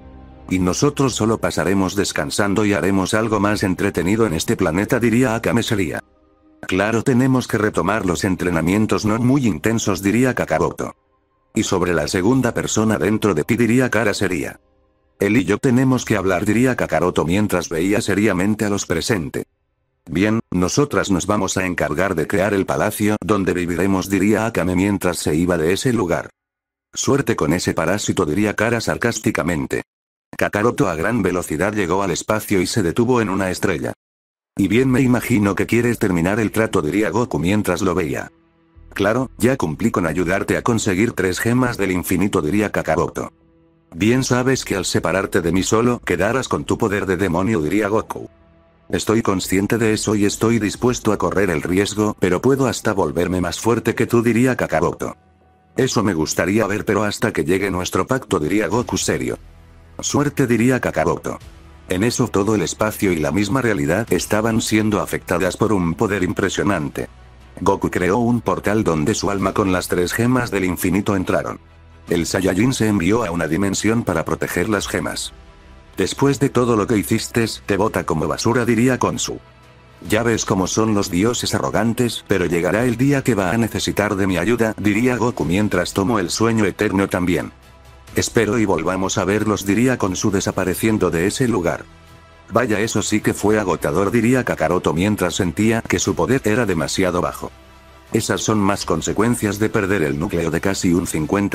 Y nosotros solo pasaremos descansando y haremos algo más entretenido en este planeta, diría Akame seria. Claro, tenemos que retomar los entrenamientos no muy intensos, diría Kakaroto. Y sobre la segunda persona dentro de ti, diría Kara seria. Él y yo tenemos que hablar, diría Kakaroto mientras veía seriamente a los presentes. Bien, nosotras nos vamos a encargar de crear el palacio donde viviremos, diría Akame mientras se iba de ese lugar. Suerte con ese parásito, diría Kara sarcásticamente. Kakaroto a gran velocidad llegó al espacio y se detuvo en una estrella. Y bien, me imagino que quieres terminar el trato, diría Goku mientras lo veía. Claro, ya cumplí con ayudarte a conseguir 3 gemas del infinito, diría Kakaroto. Bien, sabes que al separarte de mí solo quedarás con tu poder de demonio, diría Goku. Estoy consciente de eso y estoy dispuesto a correr el riesgo, pero puedo hasta volverme más fuerte que tú, diría Kakaroto. Eso me gustaría ver, pero hasta que llegue nuestro pacto, diría Goku serio. Suerte, diría Kakaroto. En eso todo el espacio y la misma realidad estaban siendo afectadas por un poder impresionante. Goku creó un portal donde su alma con las 3 gemas del infinito entraron. El Saiyajin se envió a una dimensión para proteger las gemas. Después de todo lo que hiciste, te bota como basura, diría Konsu. Ya ves cómo son los dioses arrogantes, pero llegará el día que va a necesitar de mi ayuda, diría Goku mientras tomó el sueño eterno también. Espero y volvamos a verlos, diría Konsu desapareciendo de ese lugar. Vaya, eso sí que fue agotador, diría Kakaroto mientras sentía que su poder era demasiado bajo. Esas son más consecuencias de perder el núcleo de casi un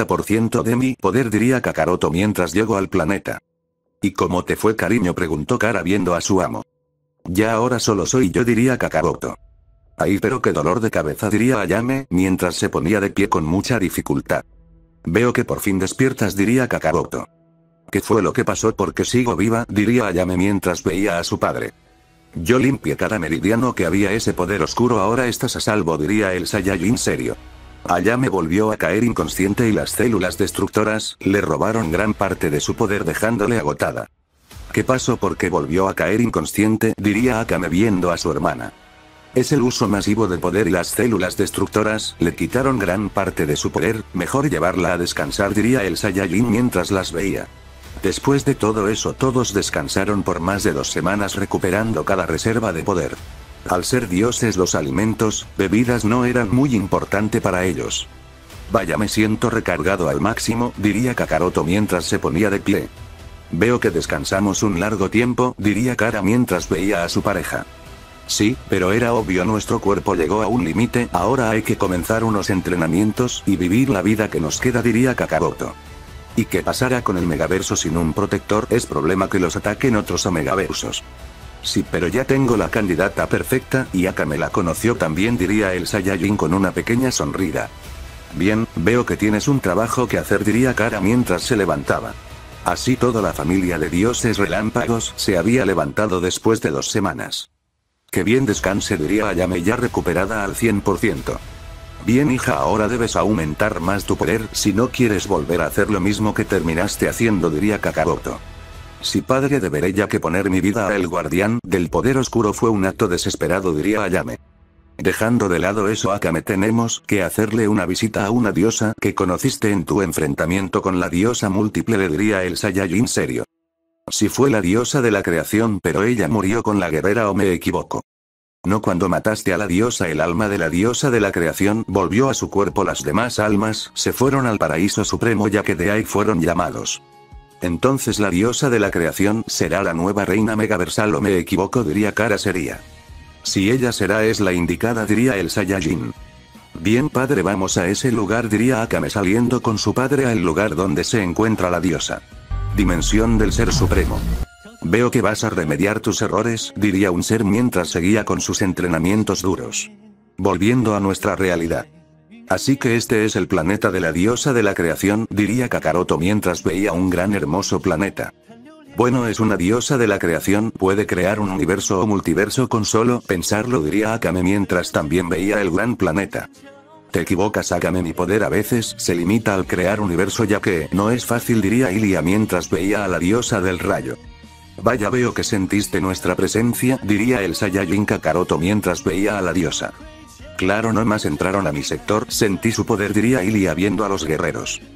50% de mi poder, diría Kakaroto mientras llegó al planeta. ¿Y cómo te fue, cariño?, preguntó Kara viendo a su amo. Ya ahora solo soy yo, diría Kakaroto. Ay, pero qué dolor de cabeza, diría Ayame mientras se ponía de pie con mucha dificultad. Veo que por fin despiertas, diría Kakaroto. ¿Qué fue lo que pasó? Porque sigo viva, diría Ayame mientras veía a su padre. Yo limpié cada meridiano que había ese poder oscuro, ahora estás a salvo, diría el Saiyajin serio. Ayame volvió a caer inconsciente y las células destructoras le robaron gran parte de su poder dejándole agotada. ¿Qué pasó? ¿Por qué volvió a caer inconsciente?, diría Akame viendo a su hermana. Es el uso masivo de poder y las células destructoras le quitaron gran parte de su poder, mejor llevarla a descansar, diría el Saiyajin mientras las veía. Después de todo eso todos descansaron por más de 2 semanas recuperando cada reserva de poder. Al ser dioses los alimentos, bebidas no eran muy importante para ellos. Vaya, me siento recargado al máximo, diría Kakaroto mientras se ponía de pie. Veo que descansamos un largo tiempo, diría Kara mientras veía a su pareja. Sí, pero era obvio, nuestro cuerpo llegó a un límite, ahora hay que comenzar unos entrenamientos y vivir la vida que nos queda, diría Kakaroto. ¿Y qué pasará con el megaverso sin un protector? Es problema que los ataquen otros omegaversos. Sí, pero ya tengo la candidata perfecta, y Akame la conoció también, diría el Saiyajin con una pequeña sonrisa. Bien, veo que tienes un trabajo que hacer, diría Kara mientras se levantaba. Así toda la familia de dioses relámpagos se había levantado después de 2 semanas. Que bien descanse, diría Ayame ya recuperada al 100%. Bien, hija, ahora debes aumentar más tu poder si no quieres volver a hacer lo mismo que terminaste haciendo, diría Kakaroto. Si padre, deberé ya que poner mi vida a el guardián del poder oscuro fue un acto desesperado, diría Ayame. Dejando de lado eso, Akame, tenemos que hacerle una visita a una diosa que conociste en tu enfrentamiento con la diosa múltiple, le diría el Saiyajin serio. Si fue la diosa de la creación, pero ella murió con la guerrera, ¿o me equivoco? No, cuando mataste a la diosa, el alma de la diosa de la creación volvió a su cuerpo, las demás almas se fueron al paraíso supremo ya que de ahí fueron llamados. Entonces la diosa de la creación será la nueva reina megaversal, ¿o me equivoco? Diría Kara seria. Si ella será, es la indicada, diría el Saiyajin. Bien, padre, vamos a ese lugar, diría Akame saliendo con su padre al lugar donde se encuentra la diosa. Dimensión del ser supremo. Veo que vas a remediar tus errores, diría un ser mientras seguía con sus entrenamientos duros. Volviendo a nuestra realidad. Así que este es el planeta de la diosa de la creación, diría Kakaroto mientras veía un gran hermoso planeta. Bueno, es una diosa de la creación, puede crear un universo o multiverso con solo pensarlo, diría Akame mientras también veía el gran planeta. Te equivocas, Akame, mi poder a veces se limita al crear universo ya que no es fácil, diría Ilia mientras veía a la diosa del rayo. Vaya, veo que sentiste nuestra presencia, diría el Saiyajin Kakaroto mientras veía a la diosa. Claro, no más entraron a mi sector, sentí su poder, diría Ilia viendo a los guerreros.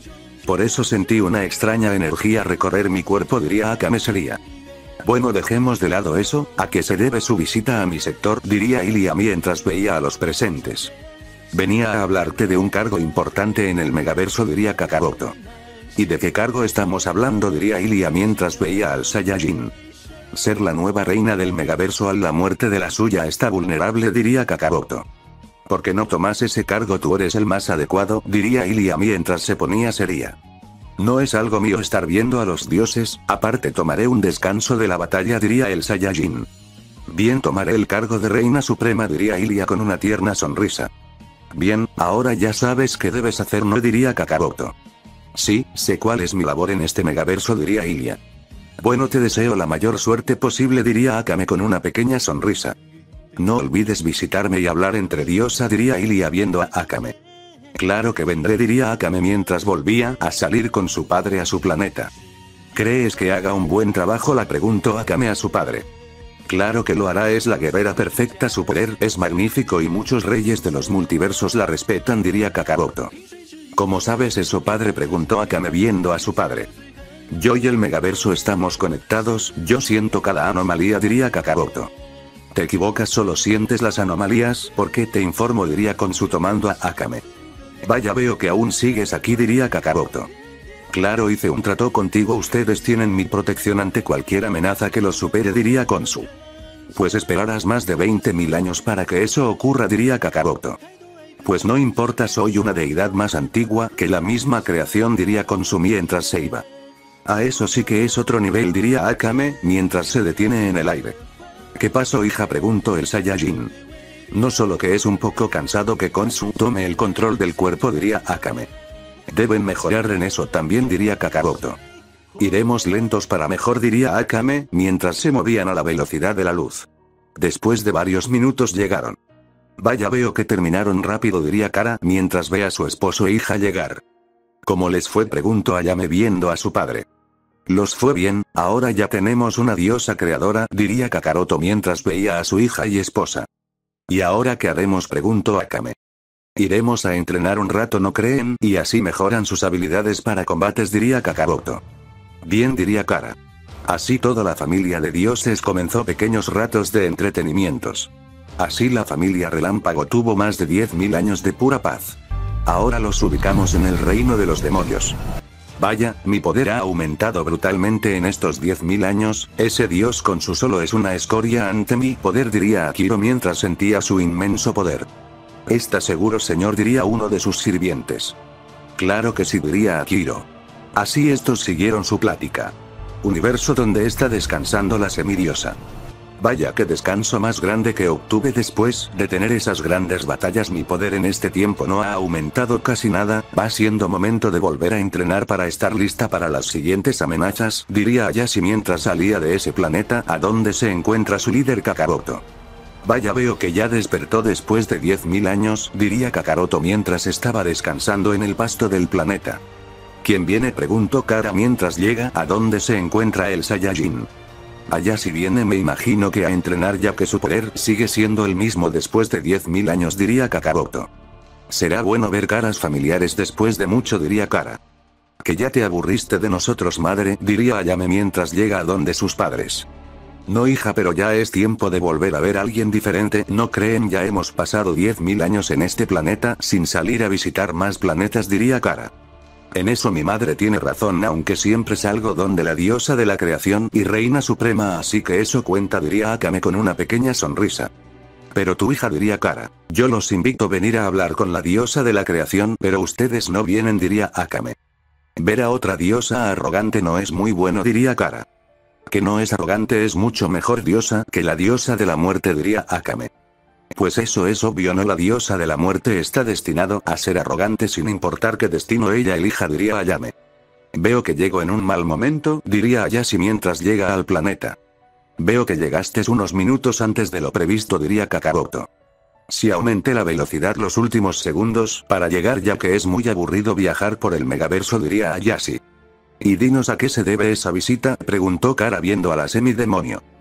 Por eso sentí una extraña energía recorrer mi cuerpo, diría Akame. Sería. Bueno, dejemos de lado eso. ¿A qué se debe su visita a mi sector?, diría Ilia mientras veía a los presentes. Venía a hablarte de un cargo importante en el megaverso, diría Kakaroto. ¿Y de qué cargo estamos hablando?, diría Ilia mientras veía al Saiyajin. Ser la nueva reina del megaverso. A la muerte de la suya está vulnerable, diría Kakaroto. ¿Por qué no tomas ese cargo? Tú eres el más adecuado, diría Ilia mientras se ponía seria. No es algo mío estar viendo a los dioses, aparte tomaré un descanso de la batalla, diría el Saiyajin. Bien, tomaré el cargo de reina suprema, diría Ilia con una tierna sonrisa. Bien, ahora ya sabes qué debes hacer, ¿no?, diría Kakaroto. Sí, sé cuál es mi labor en este megaverso, diría Ilia. Bueno, te deseo la mayor suerte posible, diría Akame con una pequeña sonrisa. No olvides visitarme y hablar entre diosa, diría Ilia viendo a Akame. Claro que vendré, diría Akame mientras volvía a salir con su padre a su planeta. ¿Crees que haga un buen trabajo?, la preguntó Akame a su padre. Claro que lo hará, es la guerrera perfecta, su poder es magnífico y muchos reyes de los multiversos la respetan, diría Kakaroto. ¿Cómo sabes eso, padre?, preguntó Akame viendo a su padre. Yo y el megaverso estamos conectados, yo siento cada anomalía, diría Kakaroto. Te equivocas, solo sientes las anomalías. ¿Por qué te informo?, diría Konsu tomando a Akame. Vaya, veo que aún sigues aquí, diría Kakaroto. Claro, hice un trato contigo, ustedes tienen mi protección ante cualquier amenaza que los supere, diría Konsu. Pues esperarás más de 20.000 años para que eso ocurra, diría Kakaroto. Pues no importa, soy una deidad más antigua que la misma creación, diría Konsu mientras se iba. A eso sí que es otro nivel, diría Akame mientras se detiene en el aire. ¿Qué pasó, hija?, preguntó el Saiyajin. No solo que es un poco cansado que Konsu tome el control del cuerpo, diría Akame. Deben mejorar en eso también, diría Kakaroto. Iremos lentos para mejor, diría Akame mientras se movían a la velocidad de la luz. Después de varios minutos llegaron. Vaya, veo que terminaron rápido, diría Kara mientras ve a su esposo e hija llegar. ¿Cómo les fue?, preguntó Ayame viendo a su padre. Los fue bien, ahora ya tenemos una diosa creadora, diría Kakaroto mientras veía a su hija y esposa. ¿Y ahora qué haremos?, preguntó Akame. Iremos a entrenar un rato, ¿no creen?, y así mejoran sus habilidades para combates, diría Kakaroto. Bien, diría Kara. Así toda la familia de dioses comenzó pequeños ratos de entretenimientos. Así la familia Relámpago tuvo más de 10.000 años de pura paz. Ahora los ubicamos en el reino de los demonios. Vaya, mi poder ha aumentado brutalmente en estos 10.000 años, ese dios con su solo es una escoria ante mi poder, diría Akiro mientras sentía su inmenso poder. ¿Está seguro, señor?, diría uno de sus sirvientes. Claro que sí, diría Akiro. Así estos siguieron su plática. Universo donde está descansando la semidiosa. Vaya, qué descanso más grande que obtuve después de tener esas grandes batallas. Mi poder en este tiempo no ha aumentado casi nada, va siendo momento de volver a entrenar para estar lista para las siguientes amenazas, diría Ayashi mientras salía de ese planeta a donde se encuentra su líder Kakaroto. Vaya, veo que ya despertó después de 10.000 años, diría Kakaroto mientras estaba descansando en el pasto del planeta. ¿Quién viene?, preguntó Kara mientras llega a donde se encuentra el Saiyajin. Ayashi viene, me imagino que a entrenar ya que su poder sigue siendo el mismo después de 10.000 años, diría Kakaroto. Será bueno ver caras familiares después de mucho, diría Kara. Que ya te aburriste de nosotros, madre, diría Ayame mientras llega a donde sus padres. No, hija, pero ya es tiempo de volver a ver a alguien diferente, ¿no creen? Ya hemos pasado 10.000 años en este planeta sin salir a visitar más planetas, diría Kara. En eso mi madre tiene razón, aunque siempre salgo donde la diosa de la creación y reina suprema, así que eso cuenta, diría Akame con una pequeña sonrisa. Pero tu hija, diría Kara. Yo los invito a venir a hablar con la diosa de la creación, pero ustedes no vienen, diría Akame. Ver a otra diosa arrogante no es muy bueno, diría Kara. Que no es arrogante, es mucho mejor diosa que la diosa de la muerte, diría Akame. Pues eso es obvio, no, la diosa de la muerte está destinado a ser arrogante sin importar qué destino ella elija, diría Ayame. Veo que llego en un mal momento, diría Ayashi mientras llega al planeta. Veo que llegaste unos minutos antes de lo previsto, diría Kakaroto. Si aumenté la velocidad los últimos segundos para llegar ya que es muy aburrido viajar por el megaverso, diría Ayashi. ¿Y dinos a qué se debe esa visita?, preguntó Kara viendo a la semidemonio.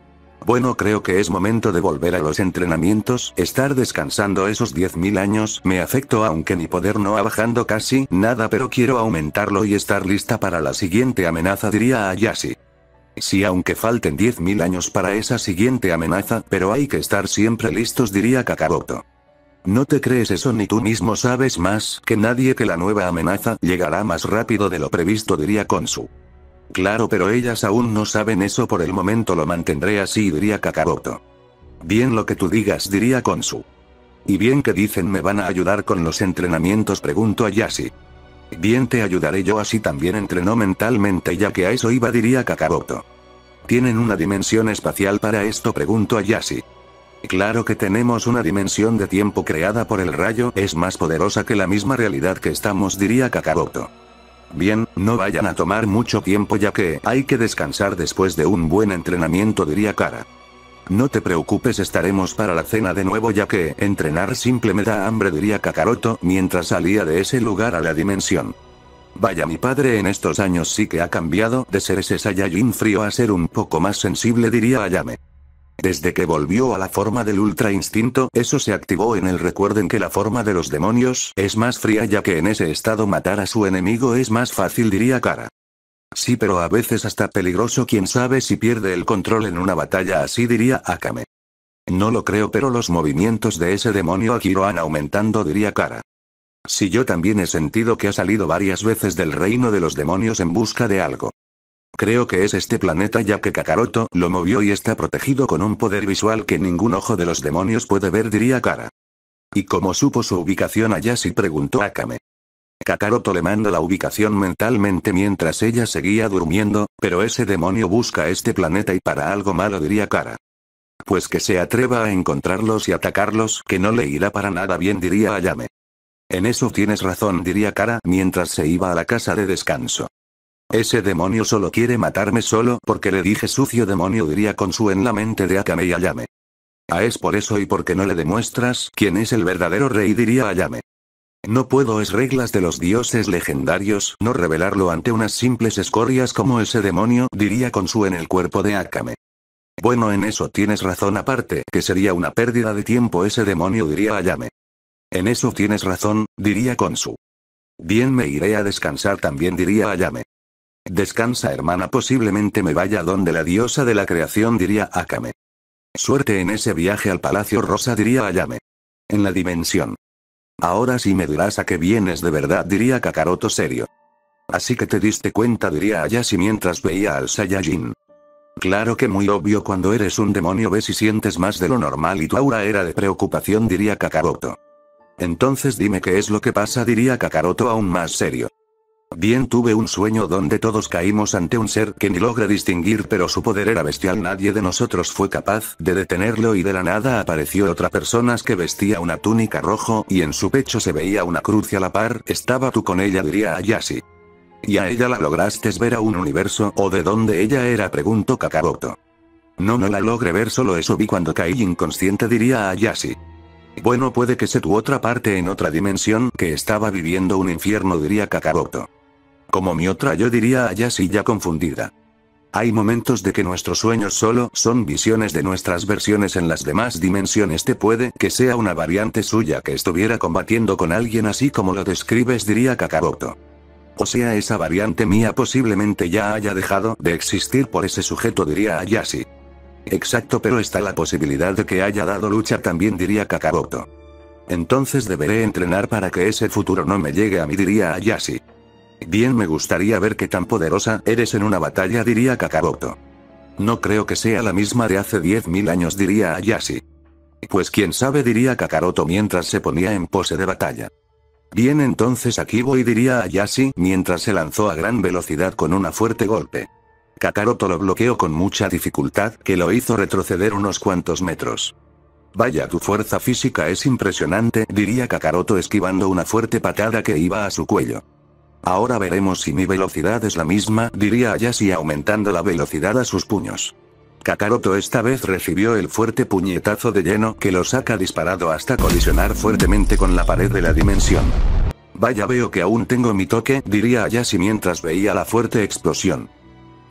Bueno, creo que es momento de volver a los entrenamientos. Estar descansando esos 10.000 años me afectó, aunque mi poder no ha bajado casi nada, pero quiero aumentarlo y estar lista para la siguiente amenaza, diría Ayashi. Sí, aunque falten 10.000 años para esa siguiente amenaza, pero hay que estar siempre listos, diría Kakaroto. ¿No te crees eso? Ni tú mismo sabes más que nadie que la nueva amenaza llegará más rápido de lo previsto, diría Konsu. Claro, pero ellas aún no saben eso, por el momento lo mantendré así, diría Kakaroto. Bien, lo que tú digas, diría Konsu. ¿Y bien que dicen me van a ayudar con los entrenamientos?, preguntó Ayashi. Bien, te ayudaré yo, así también entrenó mentalmente, ya que a eso iba, diría Kakaroto. ¿Tienen una dimensión espacial para esto?, preguntó Ayashi. Claro que tenemos una dimensión de tiempo creada por el rayo, es más poderosa que la misma realidad que estamos, diría Kakaroto. Bien, no vayan a tomar mucho tiempo ya que hay que descansar después de un buen entrenamiento, diría Kara. No te preocupes, estaremos para la cena de nuevo ya que entrenar simple me da hambre, diría Kakaroto mientras salía de ese lugar a la dimensión. Vaya, mi padre en estos años sí que ha cambiado de ser ese Saiyajin frío a ser un poco más sensible, diría Ayame. Desde que volvió a la forma del Ultra Instinto, eso se activó en él. Recuerden que la forma de los demonios es más fría, ya que en ese estado matar a su enemigo es más fácil, diría Kara. Sí, pero a veces hasta peligroso, quién sabe si pierde el control en una batalla así, diría Akame. No lo creo, pero los movimientos de ese demonio Akiro van aumentando, diría Kara. Sí, yo también he sentido que ha salido varias veces del reino de los demonios en busca de algo. Creo que es este planeta, ya que Kakaroto lo movió y está protegido con un poder visual que ningún ojo de los demonios puede ver, diría Kara. ¿Y cómo supo su ubicación? Ayashi preguntó Akame. Kakaroto le manda la ubicación mentalmente mientras ella seguía durmiendo, pero ese demonio busca este planeta y para algo malo, diría Kara. Pues que se atreva a encontrarlos y atacarlos, que no le irá para nada bien, diría Ayame. En eso tienes razón, diría Kara mientras se iba a la casa de descanso. Ese demonio solo quiere matarme solo porque le dije sucio demonio, diría Konsu en la mente de Akame y Ayame. Es por eso y porque no le demuestras quién es el verdadero rey, diría Ayame. No puedo, es reglas de los dioses legendarios no revelarlo ante unas simples escorias como ese demonio, diría Konsu en el cuerpo de Akame. Bueno, en eso tienes razón, aparte que sería una pérdida de tiempo ese demonio, diría Ayame. En eso tienes razón, diría Konsu. Bien, me iré a descansar también, diría Ayame. Descansa, hermana, posiblemente me vaya donde la diosa de la creación, diría Akame. Suerte en ese viaje al Palacio Rosa, diría Ayame. En la dimensión. Ahora sí me dirás a qué vienes de verdad, diría Kakaroto serio. Así que te diste cuenta, diría Ayashi mientras veía al Saiyajin. Claro que muy obvio, cuando eres un demonio ves y sientes más de lo normal y tu aura era de preocupación, diría Kakaroto. Entonces dime qué es lo que pasa, diría Kakaroto aún más serio. Bien, tuve un sueño donde todos caímos ante un ser que ni logra distinguir, pero su poder era bestial, nadie de nosotros fue capaz de detenerlo y de la nada apareció otra persona que vestía una túnica rojo y en su pecho se veía una cruz y a la par estaba tú con ella, diría Ayashi. ¿Y a ella la lograste ver a un universo o de dónde ella era?, preguntó Kakaroto. No la logré ver, solo eso vi cuando caí inconsciente, diría Ayashi. Bueno, puede que sea tu otra parte en otra dimensión que estaba viviendo un infierno, diría Kakaroto. Como mi otra yo, diría Ayashi ya confundida. Hay momentos de que nuestros sueños solo son visiones de nuestras versiones en las demás dimensiones. Te puede que sea una variante suya que estuviera combatiendo con alguien así como lo describes, diría Kakaroto. O sea, esa variante mía posiblemente ya haya dejado de existir por ese sujeto, diría Ayashi. Exacto, pero está la posibilidad de que haya dado lucha también, diría Kakaroto. Entonces deberé entrenar para que ese futuro no me llegue a mí, diría Ayashi. Bien, me gustaría ver qué tan poderosa eres en una batalla, diría Kakaroto. No creo que sea la misma de hace 10.000 años, diría Ayashi. Pues quién sabe, diría Kakaroto mientras se ponía en pose de batalla. Bien, entonces aquí voy, diría Ayashi mientras se lanzó a gran velocidad con un fuerte golpe. Kakaroto lo bloqueó con mucha dificultad, que lo hizo retroceder unos cuantos metros. Vaya, tu fuerza física es impresionante, diría Kakaroto esquivando una fuerte patada que iba a su cuello. Ahora veremos si mi velocidad es la misma, diría Ayashi aumentando la velocidad a sus puños. Kakaroto esta vez recibió el fuerte puñetazo de lleno que lo saca disparado hasta colisionar fuertemente con la pared de la dimensión. Vaya, veo que aún tengo mi toque, diría Ayashi mientras veía la fuerte explosión.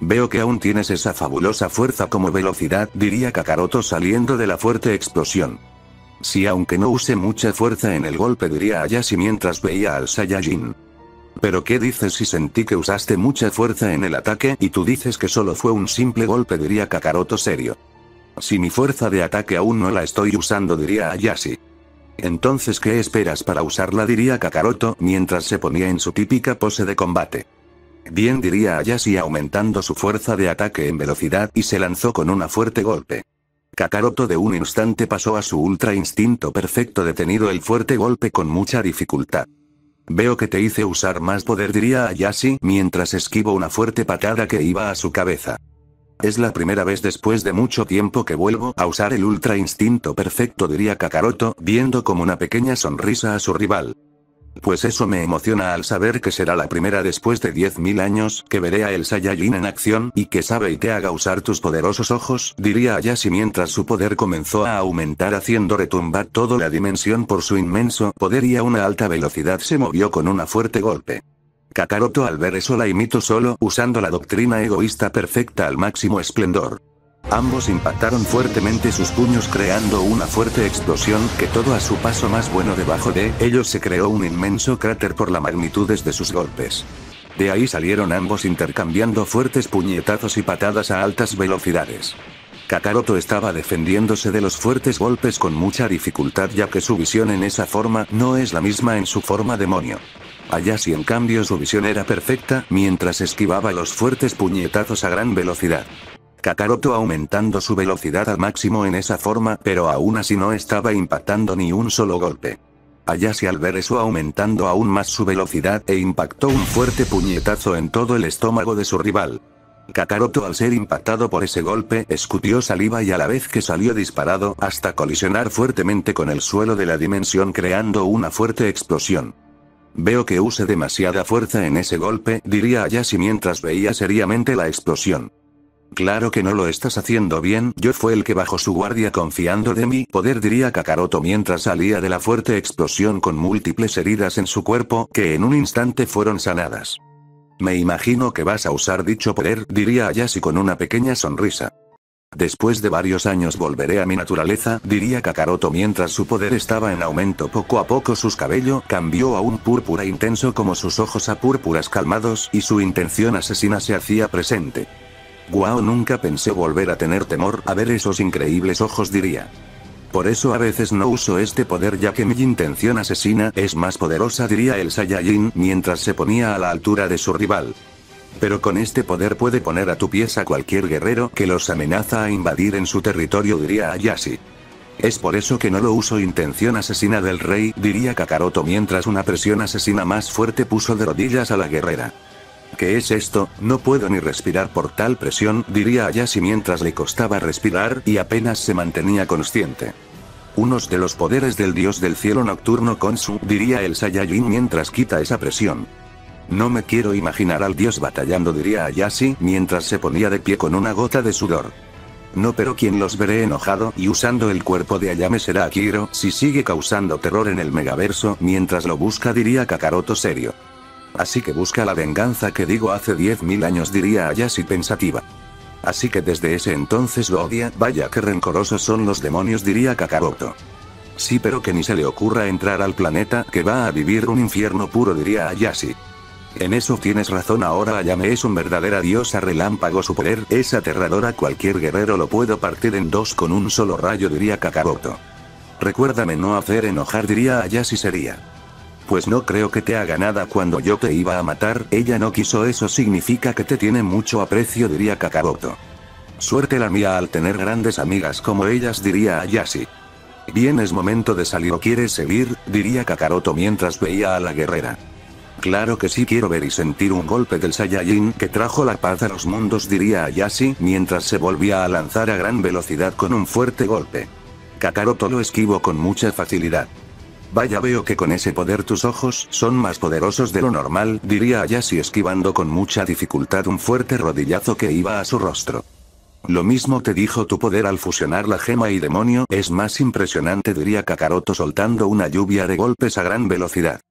Veo que aún tienes esa fabulosa fuerza como velocidad, diría Kakaroto saliendo de la fuerte explosión. Sí, aunque no use mucha fuerza en el golpe, diría Ayashi mientras veía al Saiyajin. ¿Pero qué dices si sentí que usaste mucha fuerza en el ataque y tú dices que solo fue un simple golpe? Diría Kakaroto serio. Si mi fuerza de ataque aún no la estoy usando, diría Ayashi. Entonces ¿qué esperas para usarla? Diría Kakaroto mientras se ponía en su típica pose de combate. Bien, diría Ayashi aumentando su fuerza de ataque en velocidad y se lanzó con un fuerte golpe. Kakaroto de un instante pasó a su ultra instinto perfecto detenido el fuerte golpe con mucha dificultad. Veo que te hice usar más poder, diría Ayashi mientras esquivo una fuerte patada que iba a su cabeza. Es la primera vez después de mucho tiempo que vuelvo a usar el ultra instinto perfecto, diría Kakaroto viendo como una pequeña sonrisa a su rival. Pues eso me emociona al saber que será la primera después de 10.000 años que veré a el Saiyajin en acción y que sabe y te haga usar tus poderosos ojos, diría Ayashi mientras su poder comenzó a aumentar haciendo retumbar toda la dimensión por su inmenso poder y a una alta velocidad se movió con un fuerte golpe. Kakaroto al ver eso la imitó solo usando la doctrina egoísta perfecta al máximo esplendor. Ambos impactaron fuertemente sus puños creando una fuerte explosión que todo a su paso más bueno debajo de ellos se creó un inmenso cráter por las magnitudes de sus golpes. De ahí salieron ambos intercambiando fuertes puñetazos y patadas a altas velocidades. Kakaroto estaba defendiéndose de los fuertes golpes con mucha dificultad ya que su visión en esa forma no es la misma en su forma demonio. Ayashi en cambio su visión era perfecta mientras esquivaba los fuertes puñetazos a gran velocidad. Kakaroto aumentando su velocidad al máximo en esa forma, pero aún así no estaba impactando ni un solo golpe. Ayashi al ver eso aumentando aún más su velocidad e impactó un fuerte puñetazo en todo el estómago de su rival. Kakaroto al ser impactado por ese golpe escupió saliva y a la vez que salió disparado hasta colisionar fuertemente con el suelo de la dimensión creando una fuerte explosión. Veo que use demasiada fuerza en ese golpe, diría Ayashi mientras veía seriamente la explosión. Claro que no lo estás haciendo bien, yo fue el que bajó su guardia confiando de mi poder, diría Kakaroto mientras salía de la fuerte explosión con múltiples heridas en su cuerpo que en un instante fueron sanadas. Me imagino que vas a usar dicho poder, diría Ayashi con una pequeña sonrisa. Después de varios años volveré a mi naturaleza, diría Kakaroto mientras su poder estaba en aumento. Poco a poco su cabello cambió a un púrpura intenso como sus ojos a púrpuras calmados y su intención asesina se hacía presente. Guau, nunca pensé volver a tener temor a ver esos increíbles ojos, diría. Por eso a veces no uso este poder ya que mi intención asesina es más poderosa, diría el Saiyajin mientras se ponía a la altura de su rival. Pero con este poder puede poner a tu pies a cualquier guerrero que los amenaza a invadir en su territorio, diría Ayashi. Es por eso que no lo uso. Intención asesina del rey, diría Kakaroto mientras una presión asesina más fuerte puso de rodillas a la guerrera. ¿Qué es esto? No puedo ni respirar por tal presión, diría Ayashi mientras le costaba respirar y apenas se mantenía consciente. Unos de los poderes del dios del cielo nocturno Khonsu, diría el Saiyajin mientras quita esa presión. No me quiero imaginar al dios batallando, diría Ayashi mientras se ponía de pie con una gota de sudor. No, pero quien los veré enojado y usando el cuerpo de Ayame será Akiro si sigue causando terror en el megaverso mientras lo busca, diría Kakaroto serio. Así que busca la venganza que digo hace 10.000 años, diría Ayashi pensativa. Así que desde ese entonces lo odia, vaya que rencorosos son los demonios, diría Kakaroto. Sí, pero que ni se le ocurra entrar al planeta que va a vivir un infierno puro, diría Ayashi. En eso tienes razón, ahora Ayame es un verdadera diosa relámpago, su poder es aterradora, cualquier guerrero lo puedo partir en dos con un solo rayo, diría Kakaroto. Recuérdame no hacer enojar, diría Ayashi seria. Pues no creo que te haga nada. Cuando yo te iba a matar, ella no quiso, eso significa que te tiene mucho aprecio, diría Kakaroto. Suerte la mía al tener grandes amigas como ellas, diría Ayashi. Bien, es momento de salir, ¿o quieres seguir? Diría Kakaroto mientras veía a la guerrera. Claro que sí, quiero ver y sentir un golpe del Saiyajin que trajo la paz a los mundos, diría Ayashi mientras se volvía a lanzar a gran velocidad con un fuerte golpe. Kakaroto lo esquivó con mucha facilidad. Vaya, veo que con ese poder tus ojos son más poderosos de lo normal, diría Ayashi esquivando con mucha dificultad un fuerte rodillazo que iba a su rostro. Lo mismo te dijo tu poder al fusionar la gema y demonio, es más impresionante, diría Kakaroto soltando una lluvia de golpes a gran velocidad.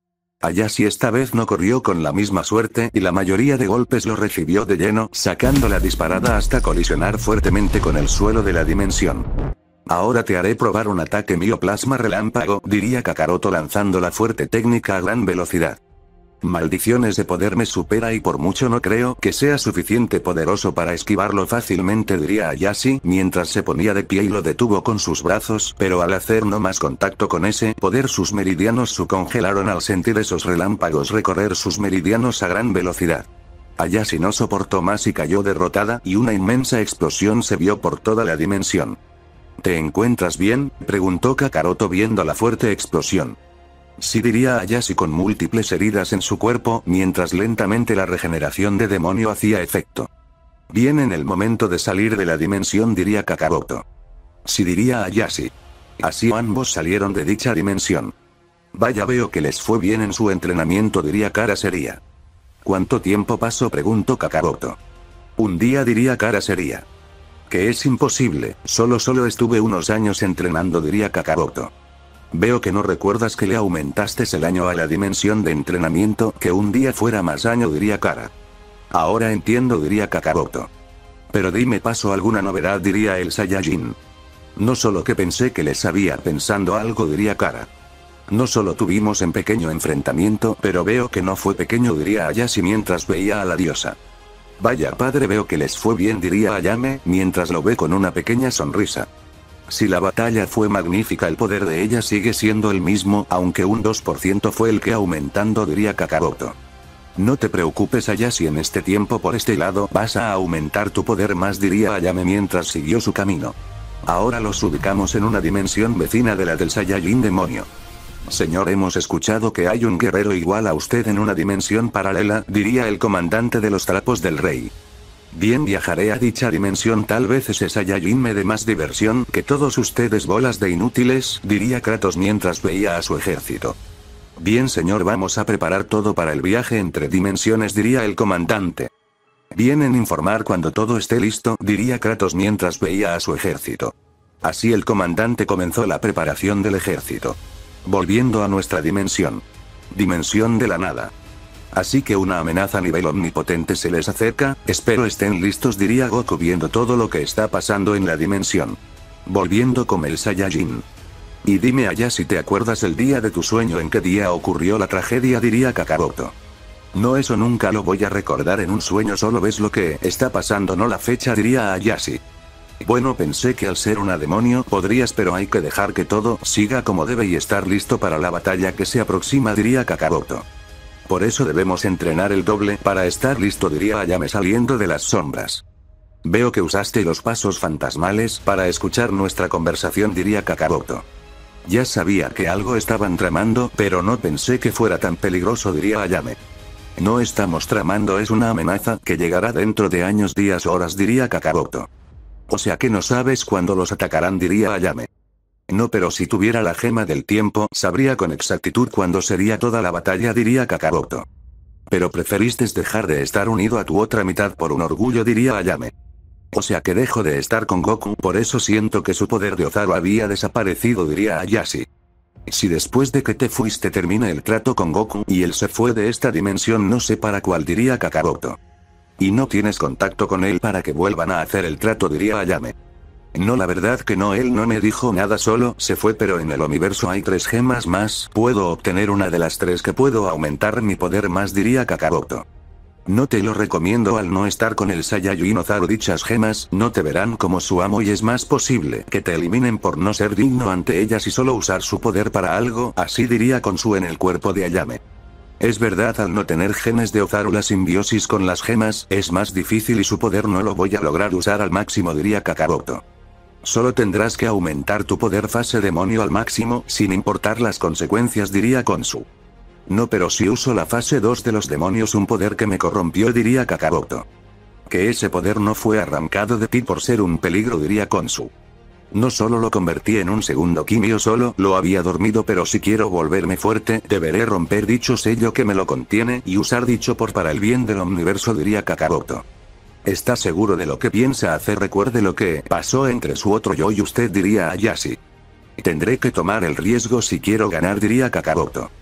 Ayashi esta vez no corrió con la misma suerte y la mayoría de golpes lo recibió de lleno, sacándola disparada hasta colisionar fuertemente con el suelo de la dimensión. Ahora te haré probar un ataque mioplasma relámpago, diría Kakaroto lanzando la fuerte técnica a gran velocidad. Maldiciones de poder me supera y por mucho no creo que sea suficiente poderoso para esquivarlo fácilmente, diría Ayashi, mientras se ponía de pie y lo detuvo con sus brazos, pero al hacer no más contacto con ese poder sus meridianos se congelaron al sentir esos relámpagos recorrer sus meridianos a gran velocidad. Ayashi no soportó más y cayó derrotada, y una inmensa explosión se vio por toda la dimensión. ¿Te encuentras bien?, preguntó Kakaroto viendo la fuerte explosión. Sí, diría Ayashi con múltiples heridas en su cuerpo, mientras lentamente la regeneración de demonio hacía efecto. Bien en el momento de salir de la dimensión, diría Kakaroto. Sí, diría Ayashi. Así ambos salieron de dicha dimensión. Vaya, veo que les fue bien en su entrenamiento, diría Cara Seria. ¿Cuánto tiempo pasó?, preguntó Kakaroto. Un día, diría Cara Seria. Que es imposible, solo estuve unos años entrenando, diría Kakaroto. Veo que no recuerdas que le aumentaste el año a la dimensión de entrenamiento, que un día fuera más año, diría Kara. Ahora entiendo, diría Kakaroto. Pero dime, ¿pasó alguna novedad?, diría el Saiyajin. No solo que pensé que les había pensando algo, diría Kara. No solo tuvimos un pequeño enfrentamiento, pero veo que no fue pequeño, diría Ayashi mientras veía a la diosa. Vaya padre, veo que les fue bien, diría Ayame, mientras lo ve con una pequeña sonrisa. Si la batalla fue magnífica, el poder de ella sigue siendo el mismo, aunque un 2% fue el que aumentando, diría Kakaroto. No te preocupes, Ayashi, en este tiempo por este lado vas a aumentar tu poder más, diría Ayame mientras siguió su camino. Ahora los ubicamos en una dimensión vecina de la del Saiyajin demonio. Señor, hemos escuchado que hay un guerrero igual a usted en una dimensión paralela, diría el comandante de los trapos del rey. Bien, viajaré a dicha dimensión, tal vez ese Saiyajin me dé más diversión que todos ustedes, bolas de inútiles, diría Kratos mientras veía a su ejército. Bien señor, vamos a preparar todo para el viaje entre dimensiones, diría el comandante. Vienen a informar cuando todo esté listo, diría Kratos mientras veía a su ejército. Así el comandante comenzó la preparación del ejército. Volviendo a nuestra dimensión. Dimensión de la nada. Así que una amenaza a nivel omnipotente se les acerca, espero estén listos, diría Goku viendo todo lo que está pasando en la dimensión. Volviendo con el Saiyajin. Y dime Ayashi, ¿te acuerdas el día de tu sueño? ¿En qué día ocurrió la tragedia?, diría Kakaroto. No, eso nunca lo voy a recordar en un sueño, solo ves lo que está pasando, no la fecha, diría Ayashi. Bueno, pensé que al ser una demonio podrías, pero hay que dejar que todo siga como debe y estar listo para la batalla que se aproxima, diría Kakaroto. Por eso debemos entrenar el doble para estar listo, diría Ayame saliendo de las sombras. Veo que usaste los pasos fantasmales para escuchar nuestra conversación, diría Kakaroto. Ya sabía que algo estaban tramando, pero no pensé que fuera tan peligroso, diría Ayame. No estamos tramando, es una amenaza que llegará dentro de años, días, horas, diría Kakaroto. O sea que no sabes cuándo los atacarán, diría Ayame. No, pero si tuviera la gema del tiempo, sabría con exactitud cuándo sería toda la batalla, diría Kakaroto. Pero preferiste dejar de estar unido a tu otra mitad por un orgullo, diría Ayame. O sea que dejo de estar con Goku, por eso siento que su poder de Ozaru había desaparecido, diría Ayashi. Si después de que te fuiste termina el trato con Goku y él se fue de esta dimensión, no sé para cuál, diría Kakaroto. Y no tienes contacto con él para que vuelvan a hacer el trato, diría Ayame. No, la verdad que no, él no me dijo nada, solo se fue, pero en el universo hay 3 gemas más, puedo obtener una de las 3 que puedo aumentar mi poder más, diría Kakaroto. No te lo recomiendo, al no estar con el Saiyajin Ozaru dichas gemas no te verán como su amo y es más posible que te eliminen por no ser digno ante ellas y solo usar su poder para algo así, diría Konsu en el cuerpo de Ayame. Es verdad, al no tener genes de Ozaru la simbiosis con las gemas es más difícil y su poder no lo voy a lograr usar al máximo, diría Kakaroto. Solo tendrás que aumentar tu poder fase demonio al máximo, sin importar las consecuencias, diría Konsu. No, pero si uso la fase 2 de los demonios, un poder que me corrompió, diría Kakaroto. Que ese poder no fue arrancado de ti por ser un peligro, diría Konsu. No solo lo convertí en un segundo quimio, solo lo había dormido, pero si quiero volverme fuerte, deberé romper dicho sello que me lo contiene y usar dicho por para el bien del universo, diría Kakaroto. ¿Está seguro de lo que piensa hacer? Recuerde lo que pasó entre su otro yo y usted, diría Ayashi. Tendré que tomar el riesgo si quiero ganar, diría Kakaroto.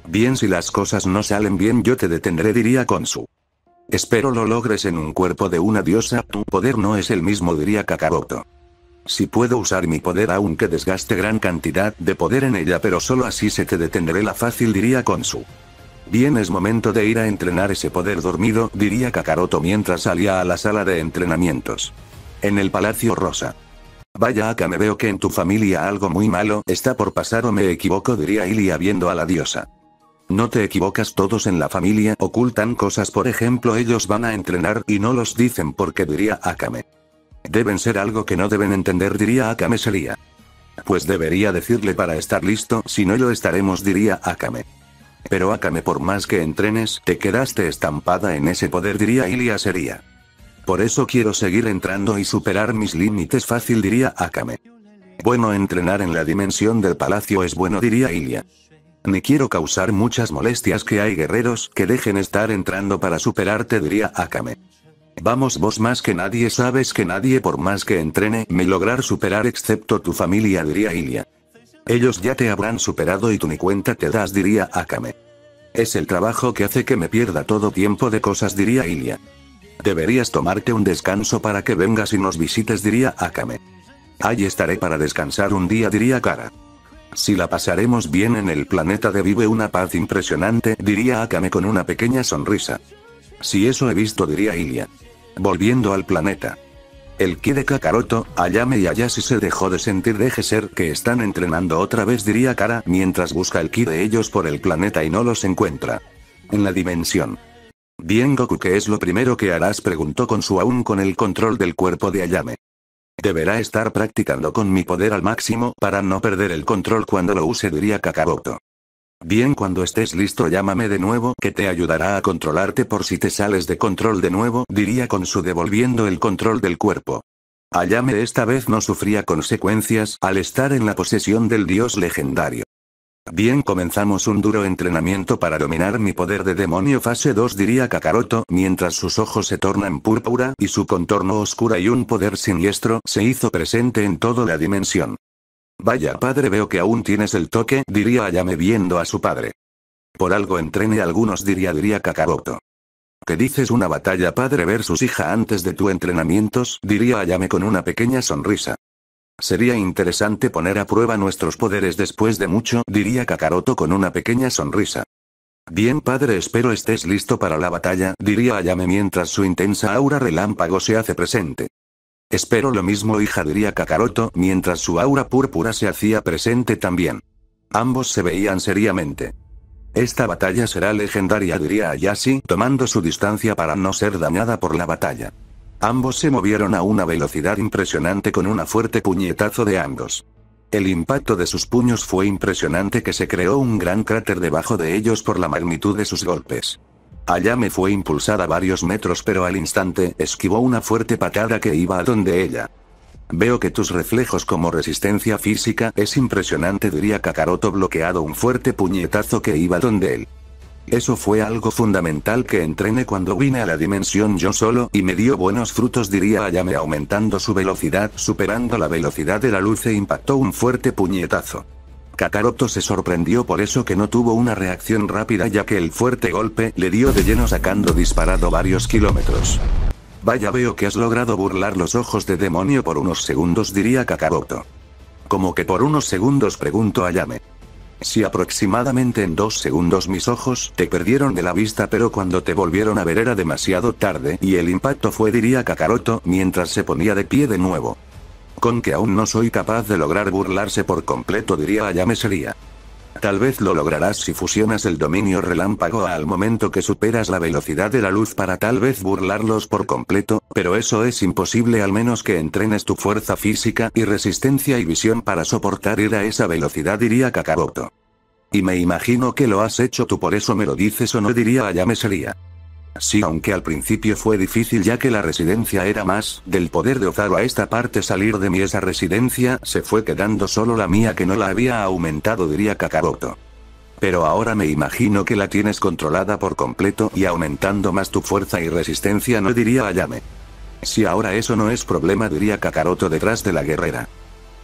Bien, si las cosas no salen bien yo te detendré, diría Khonsu. Espero lo logres en un cuerpo de una diosa, tu poder no es el mismo, diría Kakaroto. Si puedo usar mi poder aunque desgaste gran cantidad de poder en ella, pero solo así se te detendré la fácil, diría Khonsu. Bien, es momento de ir a entrenar ese poder dormido, diría Kakaroto mientras salía a la sala de entrenamientos. En el Palacio Rosa. Vaya Akame, veo que en tu familia algo muy malo está por pasar, o me equivoco, diría Ilia viendo a la diosa. No te equivocas, todos en la familia ocultan cosas, por ejemplo ellos van a entrenar y no los dicen porque, diría Akame. Deben ser algo que no deben entender, diría Akame. Sería. Pues debería decirle para estar listo, si no lo estaremos, diría Akame. Pero Akame, por más que entrenes, te quedaste estampada en ese poder, diría Ilia. Sería. Por eso quiero seguir entrando y superar mis límites fácil, diría Akame. Bueno, entrenar en la dimensión del palacio es bueno, diría Ilia. Ni quiero causar muchas molestias, que hay guerreros que dejen estar entrando para superarte, diría Akame. Vamos, vos más que nadie sabes que nadie por más que entrene me lograr superar excepto tu familia, diría Ilia. Ellos ya te habrán superado y tú ni cuenta te das, diría Akame. Es el trabajo que hace que me pierda todo tiempo de cosas, diría Ilia. Deberías tomarte un descanso para que vengas y nos visites, diría Akame. Ahí estaré para descansar un día, diría Kara. Si la pasaremos bien en el planeta de vive una paz impresionante, diría Akame con una pequeña sonrisa. Si eso he visto, diría Ilia. Volviendo al planeta. El ki de Kakaroto, Ayame y Ayashi se dejó de sentir, deje ser que están entrenando otra vez, diría Kara mientras busca el ki de ellos por el planeta y no los encuentra. En la dimensión. Bien Goku, ¿qué es lo primero que harás?, preguntó Khonsu aún con el control del cuerpo de Ayame. Deberá estar practicando con mi poder al máximo para no perder el control cuando lo use, diría Kakaroto. Bien, cuando estés listo llámame de nuevo, que te ayudará a controlarte por si te sales de control de nuevo, diría Khonsu devolviendo el control del cuerpo. Ayame esta vez no sufría consecuencias al estar en la posesión del dios legendario. Bien, comenzamos un duro entrenamiento para dominar mi poder de demonio fase 2, diría Kakaroto mientras sus ojos se tornan púrpura y su contorno oscura y un poder siniestro se hizo presente en toda la dimensión. Vaya padre, veo que aún tienes el toque, diría Ayame viendo a su padre. Por algo entrene algunos, diría Kakaroto. ¿Qué dices, una batalla padre versus hija antes de tu entrenamientos?, diría Ayame con una pequeña sonrisa. Sería interesante poner a prueba nuestros poderes después de mucho, diría Kakaroto con una pequeña sonrisa. Bien padre, espero estés listo para la batalla, diría Ayame mientras su intensa aura relámpago se hace presente. Espero lo mismo hija, diría Kakaroto mientras su aura púrpura se hacía presente también. Ambos se veían seriamente. Esta batalla será legendaria, diría Ayashi tomando su distancia para no ser dañada por la batalla. Ambos se movieron a una velocidad impresionante con un fuerte puñetazo de ambos. El impacto de sus puños fue impresionante, que se creó un gran cráter debajo de ellos por la magnitud de sus golpes. Ayame fue impulsada varios metros, pero al instante esquivó una fuerte patada que iba a donde ella. Veo que tus reflejos como resistencia física es impresionante, diría Kakaroto bloqueado un fuerte puñetazo que iba donde él. Eso fue algo fundamental que entrené cuando vine a la dimensión yo solo y me dio buenos frutos, diría Ayame aumentando su velocidad, superando la velocidad de la luz e impactó un fuerte puñetazo. Kakaroto se sorprendió por eso que no tuvo una reacción rápida, ya que el fuerte golpe le dio de lleno sacando disparado varios kilómetros. Vaya, veo que has logrado burlar los ojos de demonio por unos segundos, diría Kakaroto. ¿Cómo que por unos segundos?, preguntó Ayame. Si aproximadamente en 2 segundos mis ojos te perdieron de la vista, pero cuando te volvieron a ver era demasiado tarde y el impacto fue, diría Kakaroto mientras se ponía de pie de nuevo. Con que aún no soy capaz de lograr burlarse por completo, diría Ayame sería. Tal vez lo lograrás si fusionas el dominio relámpago al momento que superas la velocidad de la luz para tal vez burlarlos por completo, pero eso es imposible al menos que entrenes tu fuerza física y resistencia y visión para soportar ir a esa velocidad, diría Kakaroto. Y me imagino que lo has hecho tú, por eso me lo dices, ¿o no?, diría Ayame sería. Sí, aunque al principio fue difícil ya que la residencia era más del poder de Ozaru a esta parte salir de mí, esa residencia se fue quedando solo la mía que no la había aumentado, diría Kakaroto. Pero ahora me imagino que la tienes controlada por completo y aumentando más tu fuerza y resistencia, ¿no?, diría Ayame. Sí, ahora eso no es problema, diría Kakaroto detrás de la guerrera.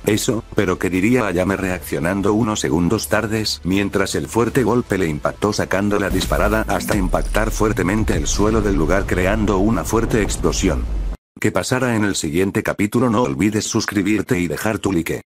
Eso, pero ¿qué diría Ayame reaccionando unos segundos tardes mientras el fuerte golpe le impactó sacando la disparada hasta impactar fuertemente el suelo del lugar creando una fuerte explosión? ¿Qué pasará en el siguiente capítulo? No olvides suscribirte y dejar tu like.